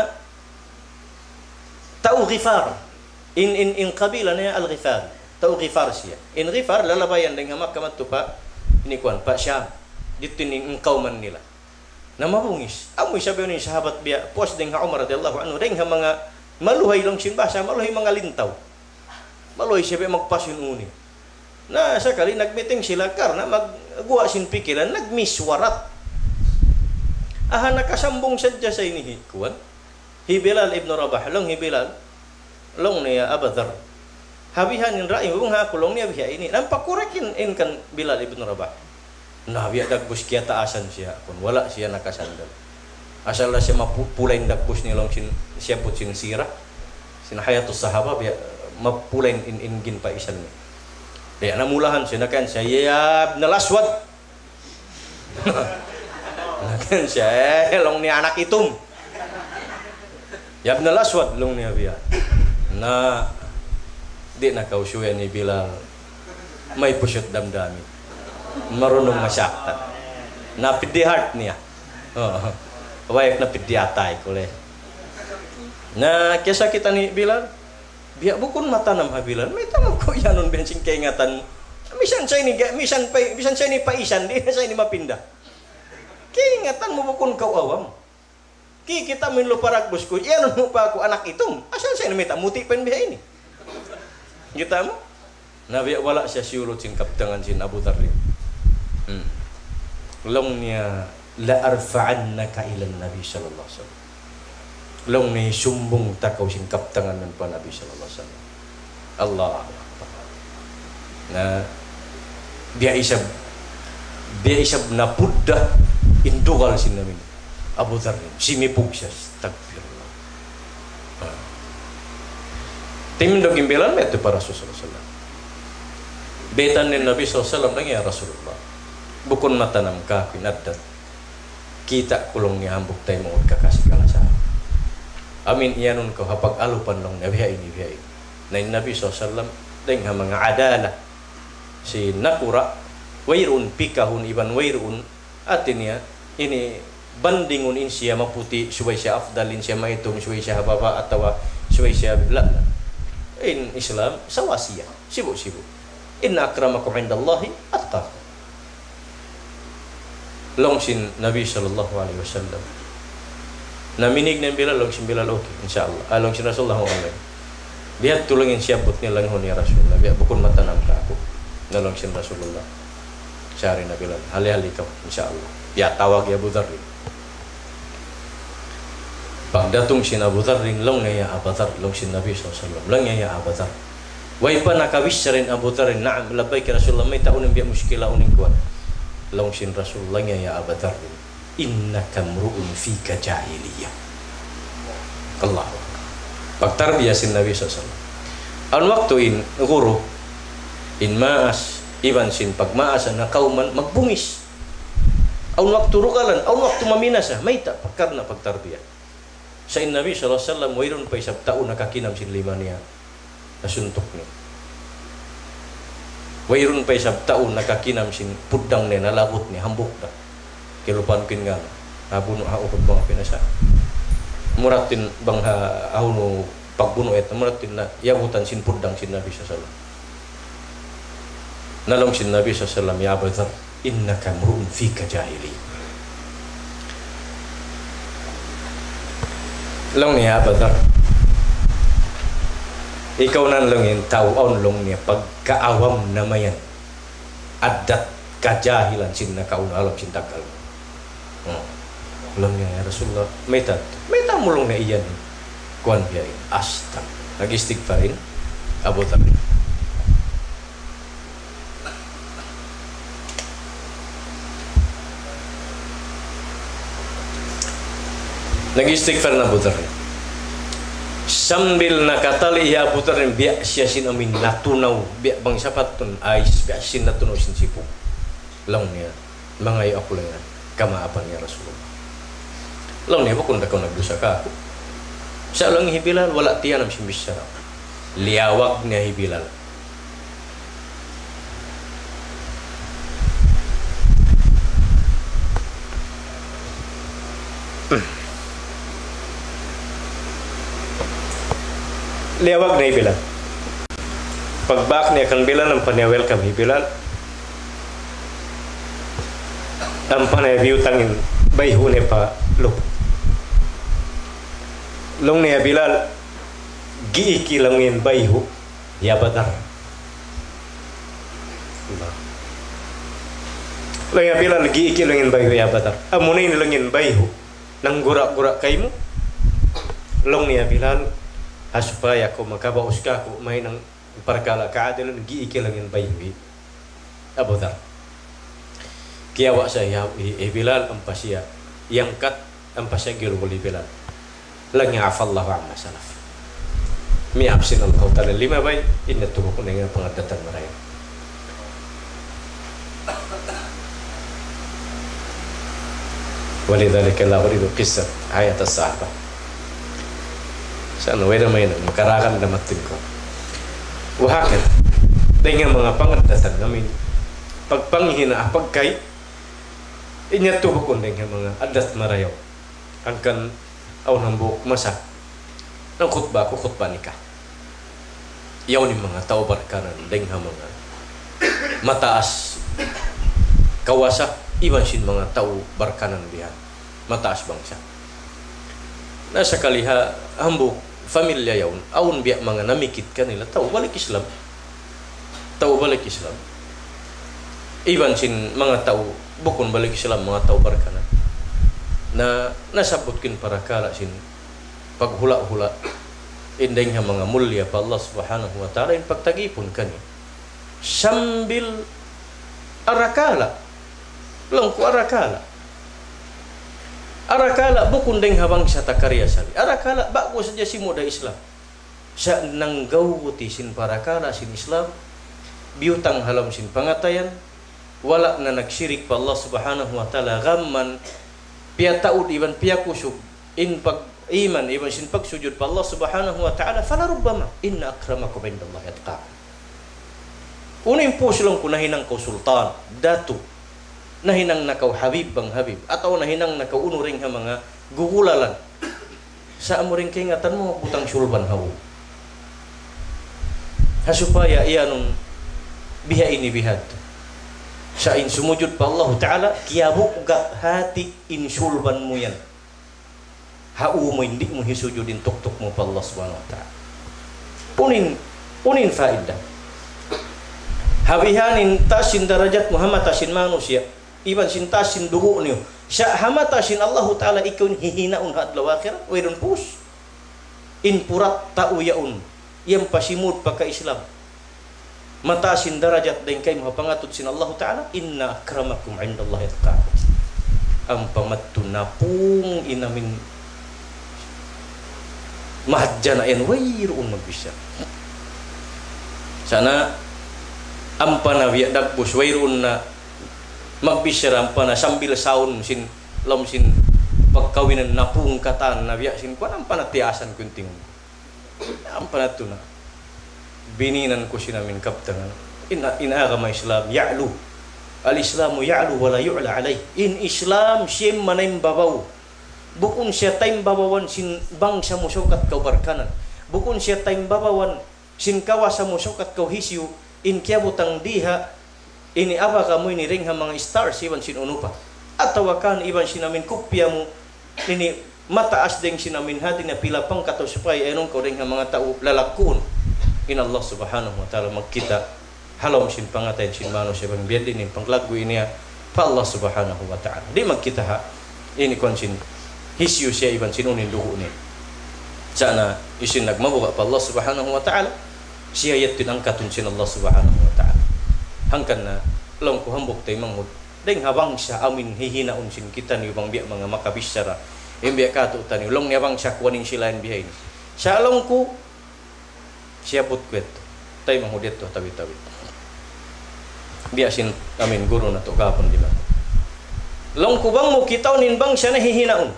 Speaker 1: tau Ghifar in qabila niya Al-Ghifar tau Ghifar siya in Ghifar lalabayan dengha Makkah matupa ini kuan pa Syam ditin in kauman nila na mabungis amoy sabi ni sahabat biya pos dengha Umar radhiyallahu anhu dengha mga maluhay lang sinbasa maluhay mga lintaw maluhay siya magpasun uni na sakali nagmeeting sila karena magguwa sin pikiran nagmiswarat aha nakasambong sadya sa inihi kuwan hi Bilal ibn Rabah long hi Bilal long niya Abu Dharr habihan in ra'i wong ha kulong niya biya ini nampak kurekin in kan Bilal ibn Rabah nah biya dagbus kiya taasan siya kun wala siya nakasandal asal na siya mapulain dagbus ni long sin siya put sin sirah sin hayatus sahaba biya mapulain in gin pa isan ni dia namulahan siya nakan siya Ibn al-Aswad nakan siya long ni anak itum Ibn al-Aswad long niya biya na di na kausuyan ni Bilal may pusyot damdami marunong masyaktan na pidi heart niya wayak na pidi atay kule na kesa kita ni Bilal biya bukun matanam ha Bilal may tanong ko yanon bensing kaingatan misan sa ini paisan di sa ini mapindah kaingatan mo bukun kau awam kita minlo paragbus ko yanon mo pa ako anak itom asal sa ini mita muti pen biya ini kita mo na biya wala siya siulot sin kaptangan sin Abu Dharr long niya la arfa'annaka ila Nabi sallallahu alaihi wasallam long ni sumbong takaw sin kaptangan ng pa Nabi sallallahu alaihi wasallam Allah na dia isab na pudda indugal sin namin Abu Dharr simipug siya astagfirullah timindog imbelan meto para Rasulullah sallallahu alaihi wasallam betan ni Nabi sallallahu alaihi wasallam ya Rasulullah bukon matanam ka pinadat kita kulong ni hambuk tayo mo kakasih kalasahan amin iyanon ko hapag alupan lang na biya ini na Nabi SAW deng ha mga adala si nakura wairun pikahun iban wairun atin niya ini bandingun in siya maputi suway siya afdalin siya maitung suway siya hababa atawa suway siya lala in Islam sawasiya sibu inna akramakum indallahi atqakum long sin Nabi sallallahu alaihi wasallam naminig ng Bilal long sin Bilal okay insyaallah long sin Rasulullah okay biya tulungin siya put nilang ni Rasulullah biya bukun matanam ka ako na long sin Rasulullah syari na Bilal hali-hali ka insyaallah biya tawag ya Abu Dharr pagdatong sin Abu Dharr long niya Abu Dharr long sin Nabi sallallahu alaihi wasallam long niya Abu Dharr way pa nakawis rin Abu Dharr na'am labay ka Rasulullah may taon biya muskila uning kuwan long sin Rasulullah ya Abu Dharr innaka mru'un fika jahiliyah Allah pagtarbiyah sin Nabi SAW ang waktu in guru in maas iban sin pagmaasan na kauman magbungis ang waktu rukalan ang waktu maminasa may ta pagkarna pagtarbiyah sa in Nabi SAW mayroon pa isang taon nakakinam sin lima niya nasuntok niya wayron pa isang taon nakakinam sin pudang niya nalabot niya hambok na kilupan kin nga nabuno ha ukod mga pinasa muratin bang ha ahuno pagbunuh eta maratin na yagutan sin pudang sin Nabi sallallahu nalong sin Nabi sallallahu ya Abu Dzar innaka mru'un fika jahili long ni Abu Dzar ikaw nan langin tau on long ni pagkaawam namayan adat kajahilan sin nakaun alam sin tagal long ni ya Rasulullah meta mulong na iyan kuan biyain astag nag-istighfarin Abu Dzar nag-istighfar na Abu Dzar sambil nakatali ya Abu Dzar biya siya sin amin natunaw biya bang sapatun ais biya sin natunaw sin sipong lang niya mga ako lang yan kamaapan niya Rasulullah lang niya kung nakaw nagdusa ka sa lang hibilal wala tiyan ang simbisara liawag niya hibilal liawag na hibilal pagbak niya kan bilal ang panya welcome hibilal ang panay biyutangin bayhune pa lup long niya bilal giiki langin bayhu ya Badar long niya bilal giiki langin bayhu ya Badar amunin langin bayhu nang gura-gura kaimu long niya bilal supaya ko makabaus ka ko may nang perkala keadilan giiki langin bayhu Abu Dzar kaya wa saya Bilal ampasya yang kat ampasya gilu boli Bilal lang ya'afallahu amma salaf mi absin Allah ta'ala lima bay inna tubuh kun dengan pengadatan mereka walidzalika la uridu qissat ayat as-sahabah sana weda main makarakan damatin ko wahakat dengan mga pengadatan namin pagpanghina pagkay inya tubuh kun dengan mga adat marayaw angkan aw nambuk masak nang khutbah ko khutbah nikah yaw ni mga tao barkanan dengan mga mataas kawasa iban sin mga tao barkanan bihan mataas bangsa nasa kaliha hambuk familia yawn awon biya mga namikit kanila tao balik Islam iban sin mga tao bukon balik Islam mga tao barkanan na nasabutkin para kala sin paghula-hula indeng nga mga mulya pa Allah subhanahu wa ta'ala in pagtagipon kani sambil arakala lang ko arakala bukon deng habang sa takarya sali arakala bago saja si muda Islam sa nanggawuti sin para kala sin Islam biutang halam sin pangatayan wala na nagsirik pa Allah subhanahu wa ta'ala gamman piya taud iban piya kusog in pag iman iban sin pagsujud pa Allah subhanahu wa ta'ala fala rubbama inna akramakum indallahi atqakum unin po silang kunahinang ko sultan datu nahinang nakaw habib bang habib ataw nahinang nakaw unuring ha mga gugulalan sa amuring kingatan mo butang sulban hawo hasupaya iyanong biha ini bihad sa in sumujud pa Allah Ta'ala kiyabuk ga hati insulban mo yan hau mo hindi mo hisujudin tuktok mo pa Allah Subhanahu Wa Ta'ala unin faidah habihanin tasin darajat Muhammad tasin manusia iban sin tasin dugo niyo sa hamatasin Allah Ta'ala ikaw hihinaun hadlaw akhirat wairun pus in purat tauyaun yang pasimud pagka Islam matasin darajat dan kay mahapangatud sin Allah Ta'ala inna akramakum indallahi atqakum ang pamattunapung inamin mahadjana yan wayroon magbisya sana ang panawiya dagbus wayroon na magbisya ang pana sambil saun sin lam sin pagkawinan napung katan na biya sin kuan ang panatiasan kunting ang panatuna bininan ko sinamin kaptangan in agama Islam ya'lu al-Islamu ya'lu wala yu'la alay in Islam siyem manaym babaw bukun siya taym babawan sin bangsa musukat kaubarkanan bukun siya time babawan sinkawa sa musukat kau hisyu in kya butang diha ini apa kamu ini ring ha mga stars iban sinuno pa atau kan iban sinamin kopya mo ini mataas ding sinamin hati na pila pang kato supaya enong ko ring ha mga tao lalakun in Allah subhanahu wa ta'ala magkita halom sin pangatay sin mano siya bang biyan din panglagu ini pa Allah subhanahu wa ta'ala di magkita ha ini konsin hisyu siya iban sinunin duho ni sana isin nagmabuka pa Allah subhanahu wa ta'ala siya yatin ang katun sin Allah subhanahu wa ta'ala hangkan na long ko hambok tay manghud deng habang siya amin hihinaon sin kita ni bang biya mga makabisara imbiya kato tani long ni habang siya kuwaning sila bihay ni siya long ko siya putkwet tay manghud ito tabi-tabi biya sin amin guru na to kapon di ba long ko bang mo kitaunin bang siya na hihinaon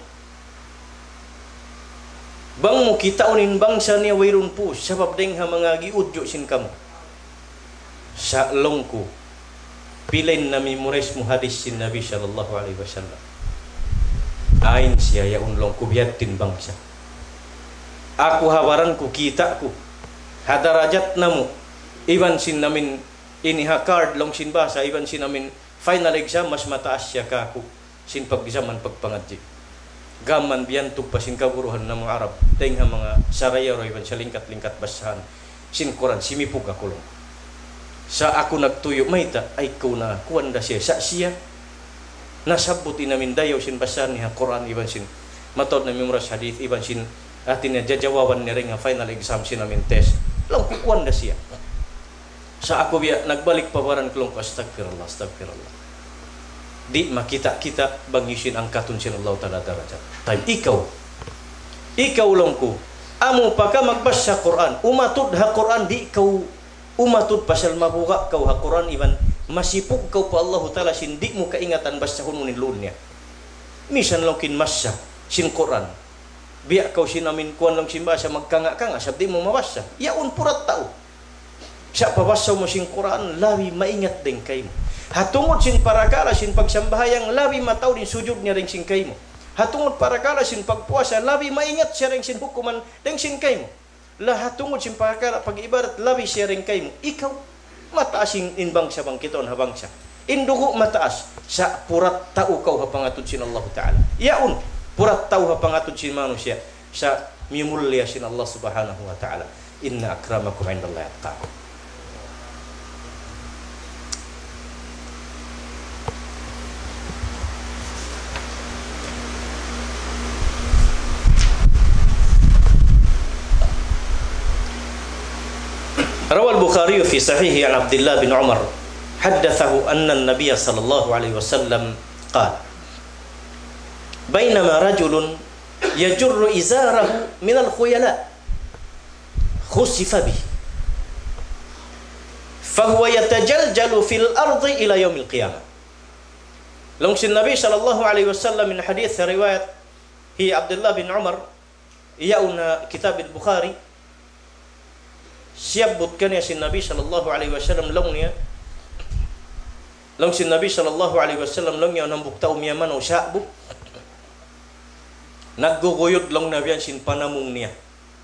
Speaker 1: bang mo kitaunin bang siya niya wayrun po sabab deng ha mga giudyo sin kamo sa long ko pilain na memorize mo hadis sin Nabi sallallahu alaihi wasallam ain siya yaun long ko biyatin bang siya aku hawaran ko kita ko hadarajat namo iban sin namin ini ha card long sin basa iban sin namin final exam mas mataas siya ka ako sin pag-examan pagpangadji gaman biyan tugpasin kaguruhan na mga Arab tayong mga saraya ro iban sa lingkat-lingkat basahan sin Quran simipug ako lang sa ako nagtuyo mayta ay ko na kuwanda siya sa siya nasabuti namin dayaw sin basahan niya Quran iban sin matod na memoras hadith iban sin atin na jajawawan ni ring final exam sin namin test lang kuwanda siya sa ako biya nagbalik pabaran ko lang astagfirullah di makita kita bangisin ang katun sin Allah ta'ala darajat time ikaw lang ko amo pa ka magbasa Quran umatud ha Quran di ikaw umatud pasal mabuka kau ha Quran iban masipug kau pa Allah ta'ala sin di mo kaingatan basa hununin lun niya misan lang kin masya sin Quran biya kau sin amin kuan lang sin basa magkanga-kanga sabdi mo mabasa yaun purat tao sa pabasa mo sin Quran lawi maingat din kay mo hatungod sin parakala sin pagsambahayang labi mataw din sujud niya ring sin kay mo hatungod parakala sin pagpuasa labi maingat siya ring sin hukuman ring sin kay mo la hatungod sin parakala pag ibarat labi siya ring kay mo ikaw mataas inbang sa bangkiton habang siya indugo mataas sa purat tao kau hapangatud sin Allah ta'ala yaun purat tao hapangatud sin manusia sa mimulya sin Allah subhanahu wa ta'ala inna akramakum indallahi atqakum روى البخاري في صحيحه عن عبد الله بن عمر حدثه أن النبي صلى الله عليه وسلم قال بينما رجل يجر إزاره من الخيلاء خسف به فهو يتجلجل في الأرض إلى يوم القيامة لونس النبي صلى الله عليه وسلم من حديث رواية هي عبد الله بن عمر يأونا كتاب البخاري siabutkan ya sin Nabi sallallahu alaihi wasallam longnya long sin Nabi sallallahu alaihi wasallam longnya nambuk tao miyaman o syabu nagguguyod long nabiyan sin panamong niya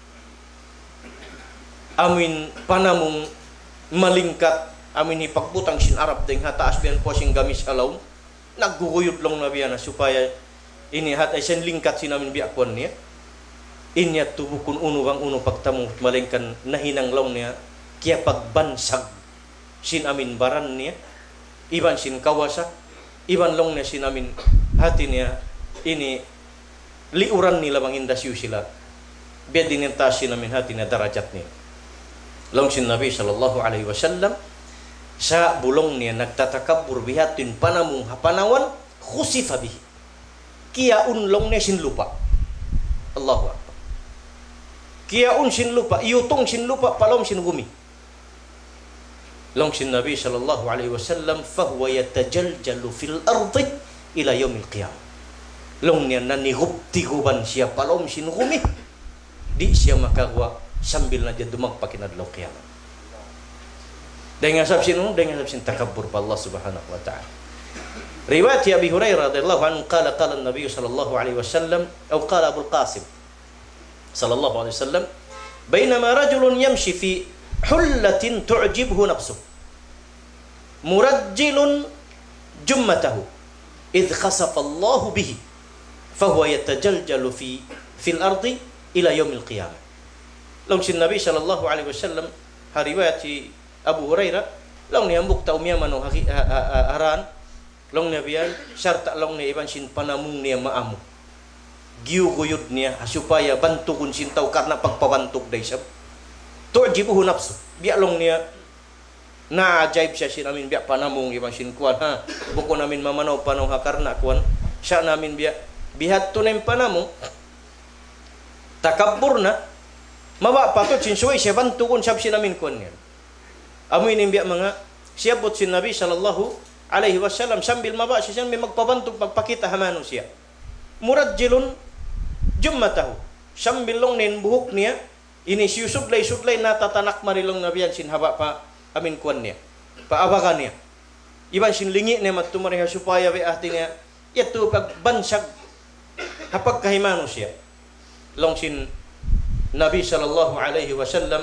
Speaker 1: amin panamong malingkat amin ipagbutang sin Arab ding hataas biyan po sing gamis alaw nagguguyod long nabiyan supaya ini hatay sin lingkat sin amin biakwan niya inya tubukun uno bang uno pagtamu malingkan nahinang law niya kaya pagbansag sin amin baran niya iban sin kawasak iban long niya sin amin hati niya ini liuran nila bang indasyu sila biya dininta sin amin hati niya darajat niya long sin Nabi sallallahu alaihi wasallam sa bulong niya nagtatakabur bihatin panamong hapanawan khusifa bihi kaya unlong niya sin lupa Allahu Akbar kiyaun sin lupa iutong sin lupa palom sin gumi long sin Nabi sallallahu alaihi wasallam fahuwa yatajaljalu fil ardi ila yaumil qiyamah long niya nanigubtiguban siya palom sin gumi di siya makagwa sambil na dia dumagpakin adlaw qiyamah dengan sabab sin takabbur pa Allah subhanahu wa ta'ala riwayat Abi Hurairah radhiyallahu anhu qala an-nabiy sallallahu alaihi wasallam atau qala Abu al-Qasim sallallahu alaihi wasallam Bainama rajulun yamshi fi hullatin tu'jibhu nafsuh. Murajjilun jummatahu. Idh khasafa Allahu bihi. Fahuwa yatajaljalu fil ardi ila yaumil qiyamah. Long sin Nabi sallallahu alaihi wasallam hariwayat Abu Hurairah long ni ambuk ta umya mano haran long ni biyan syarta long ni iban sin panamung niya maamu. Giu guyud niya supaya bantukun sintaw karena pagpabantuk day sab. Tu'jibuhu nafsu. Biya long niya na ajaib siya sin amin biya panamung iban sin kuan ha. Buko namin mamanaw panaw ha karna kuan siya namin biya bihat tunem panamung takabbur na mawa patut sin suway siya bantukun sab sin amin kuan niya. Amin biya mga siyabot sin Nabi sallallahu alaihi wasallam sambil mawa siya may magpabantuk pagpakita hamano siya. Murajjilun jummatahu sambil long nin buhok niya ini siyusudlay na tatanak marilong nabiyan sin haba pa amin kuan niya paabakan niya iban sin lingi niya matumariha supaya we ati niya yato pagbansag hapag kahimano siya long sin Nabi sallallahu alaihi wasallam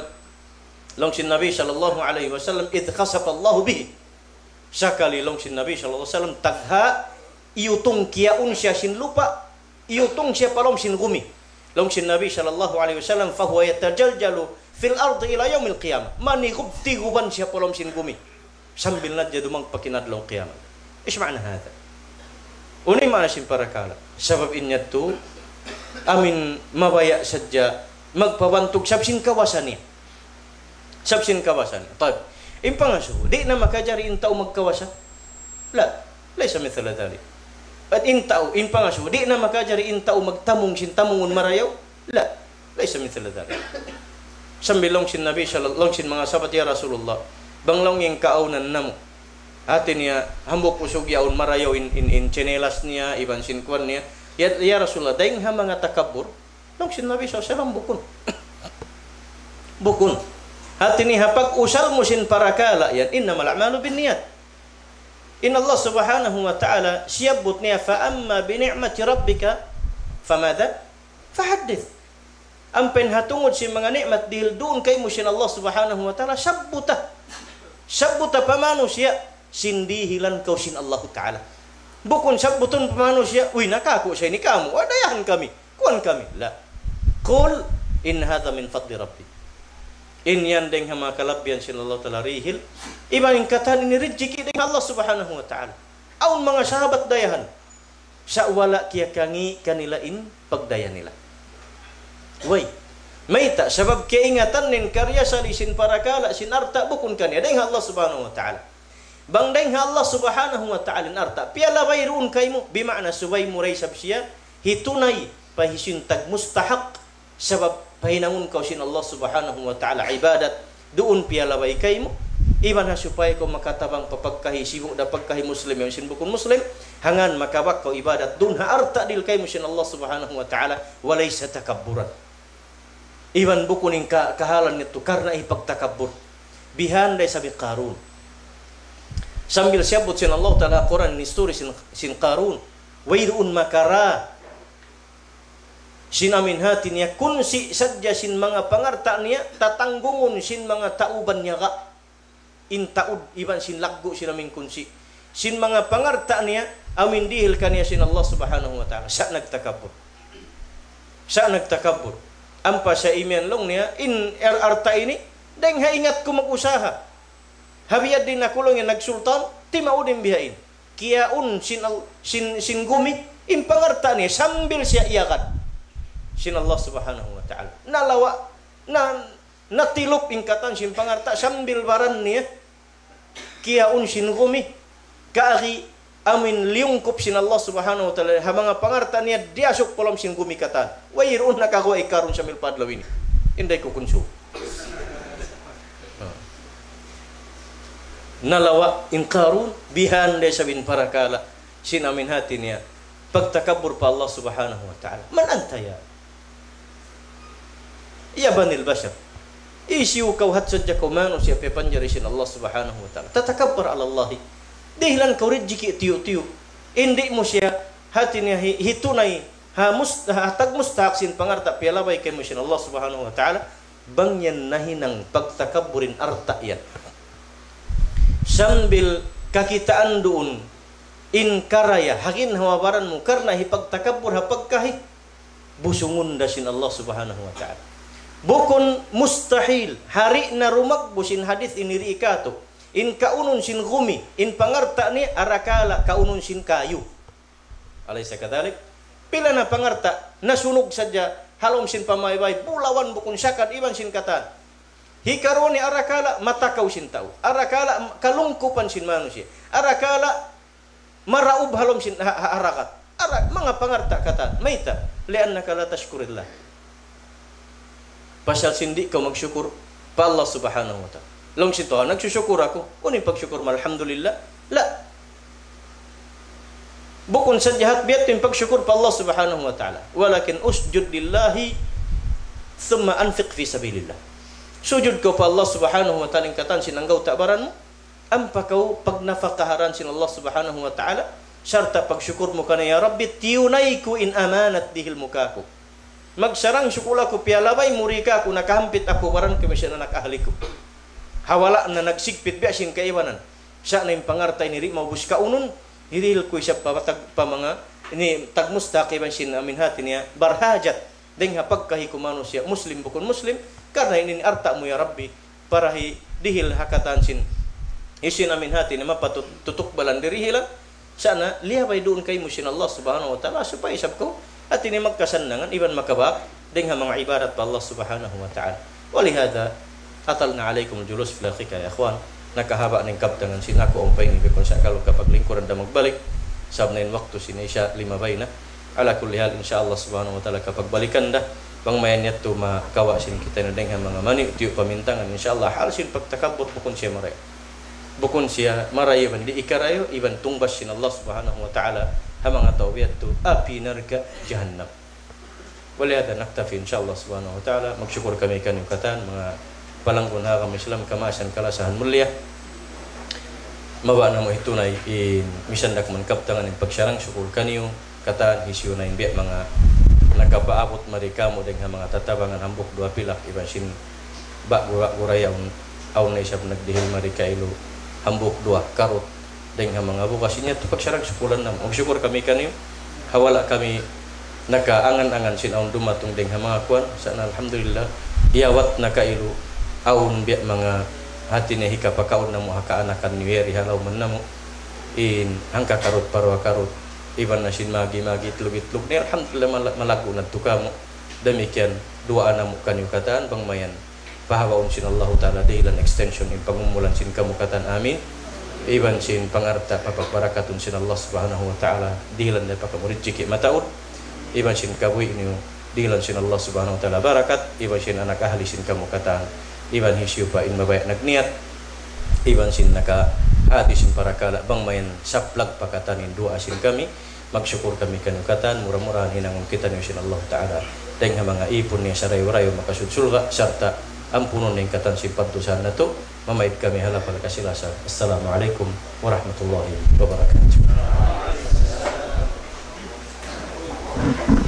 Speaker 1: idh khasafa Allahu bihi sakali long sin Nabi sallallahu alaihi wasallam tagha iutong kiaun siya sin lupa iutong siya palom sin gumi. Long sin Nabi sallallahu alaihi wasallam fahuwa yatajaljalu fil ardi ila yaumil qiyamah. Manigub tiguban siya palom sin gumi. Sambil nadya dumang pakinadlong qiyamah. Ish ma'na hada? Unay mana sin parakala. Sabab inya tu amin mabaya sadya magpabantog sabsin kawasan niya. Sabsin kawasan. Taib. Impangasu, di na makajari intao magkawasan? La, laysa mithla dhalik. At intao, inpangasu, di na makajari intao magtamong sin tamungun marayaw? La, laysa mithla dhalik. Sambilong sin Nabi sallallahu sin mga sahabat ya Rasulullah, banglong yung kaunan namo. Atin niya hambok usog yaon marayaw in chinelas niya, iban sin kwan niya. Ya Rasulullah, daing ha mga takabur, long sin Nabi sallallahu bukun. Bukun. Atin niya pag usal mo sin parakala yan, innamal a'malu binniyat. Inna Allah subhanahu wa ta'ala siyabut niya fa amma bi ni'mati rabbika famada fahaddith. Ang penhatungod si mga nikmat dihil doon kay mo sin Allah subhanahu wa ta'ala sabbuta pamano siya sindihilan kau sin Allah ta'ala. Bukon sabbuton pamano siya uy nakako siya ni kamu adayahan kami kuan kami la qul in hadha min fadli rabbi. In yan deng hama kalabyan sin Allah ta'ala rihil ibaning katan ini rizki deng Allah subhanahu wa ta'ala aun mga sahabat dayahan sa wala kiya kangi kanilain pagdaya nila way may ta sabab kiya ingatan nin karya salisin parakala sin arta bukun kanya deng Allah subhanahu wa ta'ala bang deng Allah subhanahu wa ta'ala arta piala bayruun kaymo bima'na subay muray sabsiya hitunay pahisin tag mustahak sabab pahinangun kau sin Allah subhanahu wa ta'ala ibadat doon pialaway kay mo iban ha supaya kau makatabang papagkahi sibuk da pagkahi muslim yung sin bukun muslim hangan makabak kau ibadat doon ha arta dil kay mo sin Allah subhanahu wa ta'ala walay sa takabburan iban bukun yung kahalan nito karena ipagtakabbur bihan day sabi Qarun sambil siyabot sin Allah ta'ala Quran ni story sin Qarun wayruun makara sinamin hati niya kunsi sadya sin mga pangarta niya tatanggungon sin mga tauban niya ka intaud iban sin laggo sinamin kunsi sin mga pangarta niya amin dihil kaniya sin Allah subhanahu wa ta'ala sa nagtakabur ampa sa imian long niya in arta ini deng ha ingat ko mag-usaha habiyad din nakulong yung nagsultan timaudin bihain kiyaun sin gumi in pangarta niya sambil siya iyakan sin Allah subhanahu wa ta'ala nalawa natilop ingkatan sin pangarta sambil baran niya kiyaun sin gumi kaari amin liungkop sin Allah subhanahu wa ta'ala ha mga pangarta niya diasok kolom sin gumi katan wayroon nakakuha ikarun sa milpadlaw ini inday ko kunso nalawa inkarun bihan day sabin parakala sin amin hati niya pagtakabur pa Allah subhanahu wa ta'ala man anta ya ya banil bashar isiu kau hatsadja kau manusia pe panjari sin Allah subhanahu wa ta'ala tatakabbar ala Allah dihlan kau rizki tiu indi mo siya hati niya hitunay ha tag mustaq sin pangarta pialabay kay mo sin Allah subhanahu wa ta'ala bangyan nahinang pagtakaburin arta yan. Sambil kakitaan doon in karaya hakin hawabaran mo karena hipagtakabur hapagkahit busungun dasin Allah subhanahu wa ta'ala. Bukon mustahil hari na rumagbusin hadith iniri ikato in kaunun sin gumi in pangarta ni arakala kaunun sin kayu alaysa kadalik pila na pangarta nasunog sadya halom sin pamaybay pulawan bukon syakad iban sin katan hikaroni arakala matakaw sin tao arakala kalungkupan sin manusia arakala maraub halom sin harakat mga pangarta katan maita liannaka la tashkurillah pasal sindi kau magsyukur pa Allah subhanahu wa ta'ala. Long sito, nagsusyukur ako. Unin pagsyukur mo, alhamdulillah. La. Bukon sa jahat biyat yung pagsyukur pa Allah subhanahu wa ta'ala. Walakin usjud lillahi thumma anfiq fi sabilillah. Sujud kau pa Allah subhanahu wa ta'ala yung katan sinanggaw ta'baran mo. Ampa kau pagnafakaharan sin Allah subhanahu wa ta'ala. Syarta pagsyukur mo ka na ya Rabbi, tiyunay ko in amanat dihil muka ko. Magsarang syukula ko pialabay murika ko nakahampit ako waran komisyon anak ahli ko. Hawala na nagsigpit biasin kaiwanan. Siya na yung pangartay ni Rima ubus ka unun. Hiril ko siya pa mga ini tagmusta kay bansin amin hati niya barhajat. Deng hapagkahi kumano siya muslim bukon muslim karena ini arta mo ya Rabbi para dihil hakatan sin isin amin hati na mapatutuk balan dirihilan. Sana lihabay doon kay mo sin Allah subhanahu wa ta'ala supaya isap ko at ini magkasandangan iban makabak dengan mga ibadat pa Allah subhanahu wa ta'ala. Walihada atalna alaikum julus fil akhika ya ikhwan nakahaba ning kaptangan sinako umpay ni kon sa kalau kapag lingkuran da magbalik sabnain waktu sinisya 5 bayna ala kulli hal insyaallah subhanahu wa ta'ala kapag balikan dah bang mayan yato makawa sin kita na dengan mga mani tiyo pamintangan insyaallah hal sin pagtakabur bukon siya maray bukon siya maray ban di ikarayo iban tungbas sin Allah subhanahu wa ta'ala hamang tawbiyat tu api narga jahannam. Walihada naktafi insyaallah subhanahu wa ta'ala. Magsyukur kami kanyo katan mga palangguna kami Islam kamasan kalasahan mulia. Mawa na mo hitunay in misandak man kaptangan in pagsarang syukur kanyo katan hisyo na in biya mga nagapaabot marika mo dengan mga tatabangan hambok dua pilak iban sin ba gurayaw aw na isab nagdihil marika ilo hambok dua karot dengan mga bukasinya tu pagsarang syukuran nam. Magsyukur kami kanyo hawala kami nakaangan-angan sinaon dumatong dengan mga kuan sana alhamdulillah iyawat nakailu aun biya mga hati ni hika pakaon namo hakaanakan ni weri halaw man namo in angka karot parwa karot iban na sin magi itlog ni alhamdulillah malago na tukamo demikian dua namo kanyo kataan bang mayan pahawaon sin Allah taala dahilan extension in pagmumulan sin kamukatan amin. Iban sin pangarta papagbarakatun sin Allah subhanahu wa ta'ala dihilan na pakamurid ciki mataud iban sin kabuhi niyo dihilan sin Allah subhanahu wa ta'ala barakat iban sin anak ahli sin kamukatan iban hisyu pa in mabaya nagniat iban sin naka hati sin parakala bang mayan saplag pakatanin dua sin kami magsyukur kami kanukatan murah-murahan hinangon kita niyo sin Allah ta'ala dengan mga ipon niya sa rayo-rayo makasudsulga serta ampunon ng katan si pantusan na to mamait kami halapal kasilasan. Assalamualaikum warahmatullahi wabarakatuh.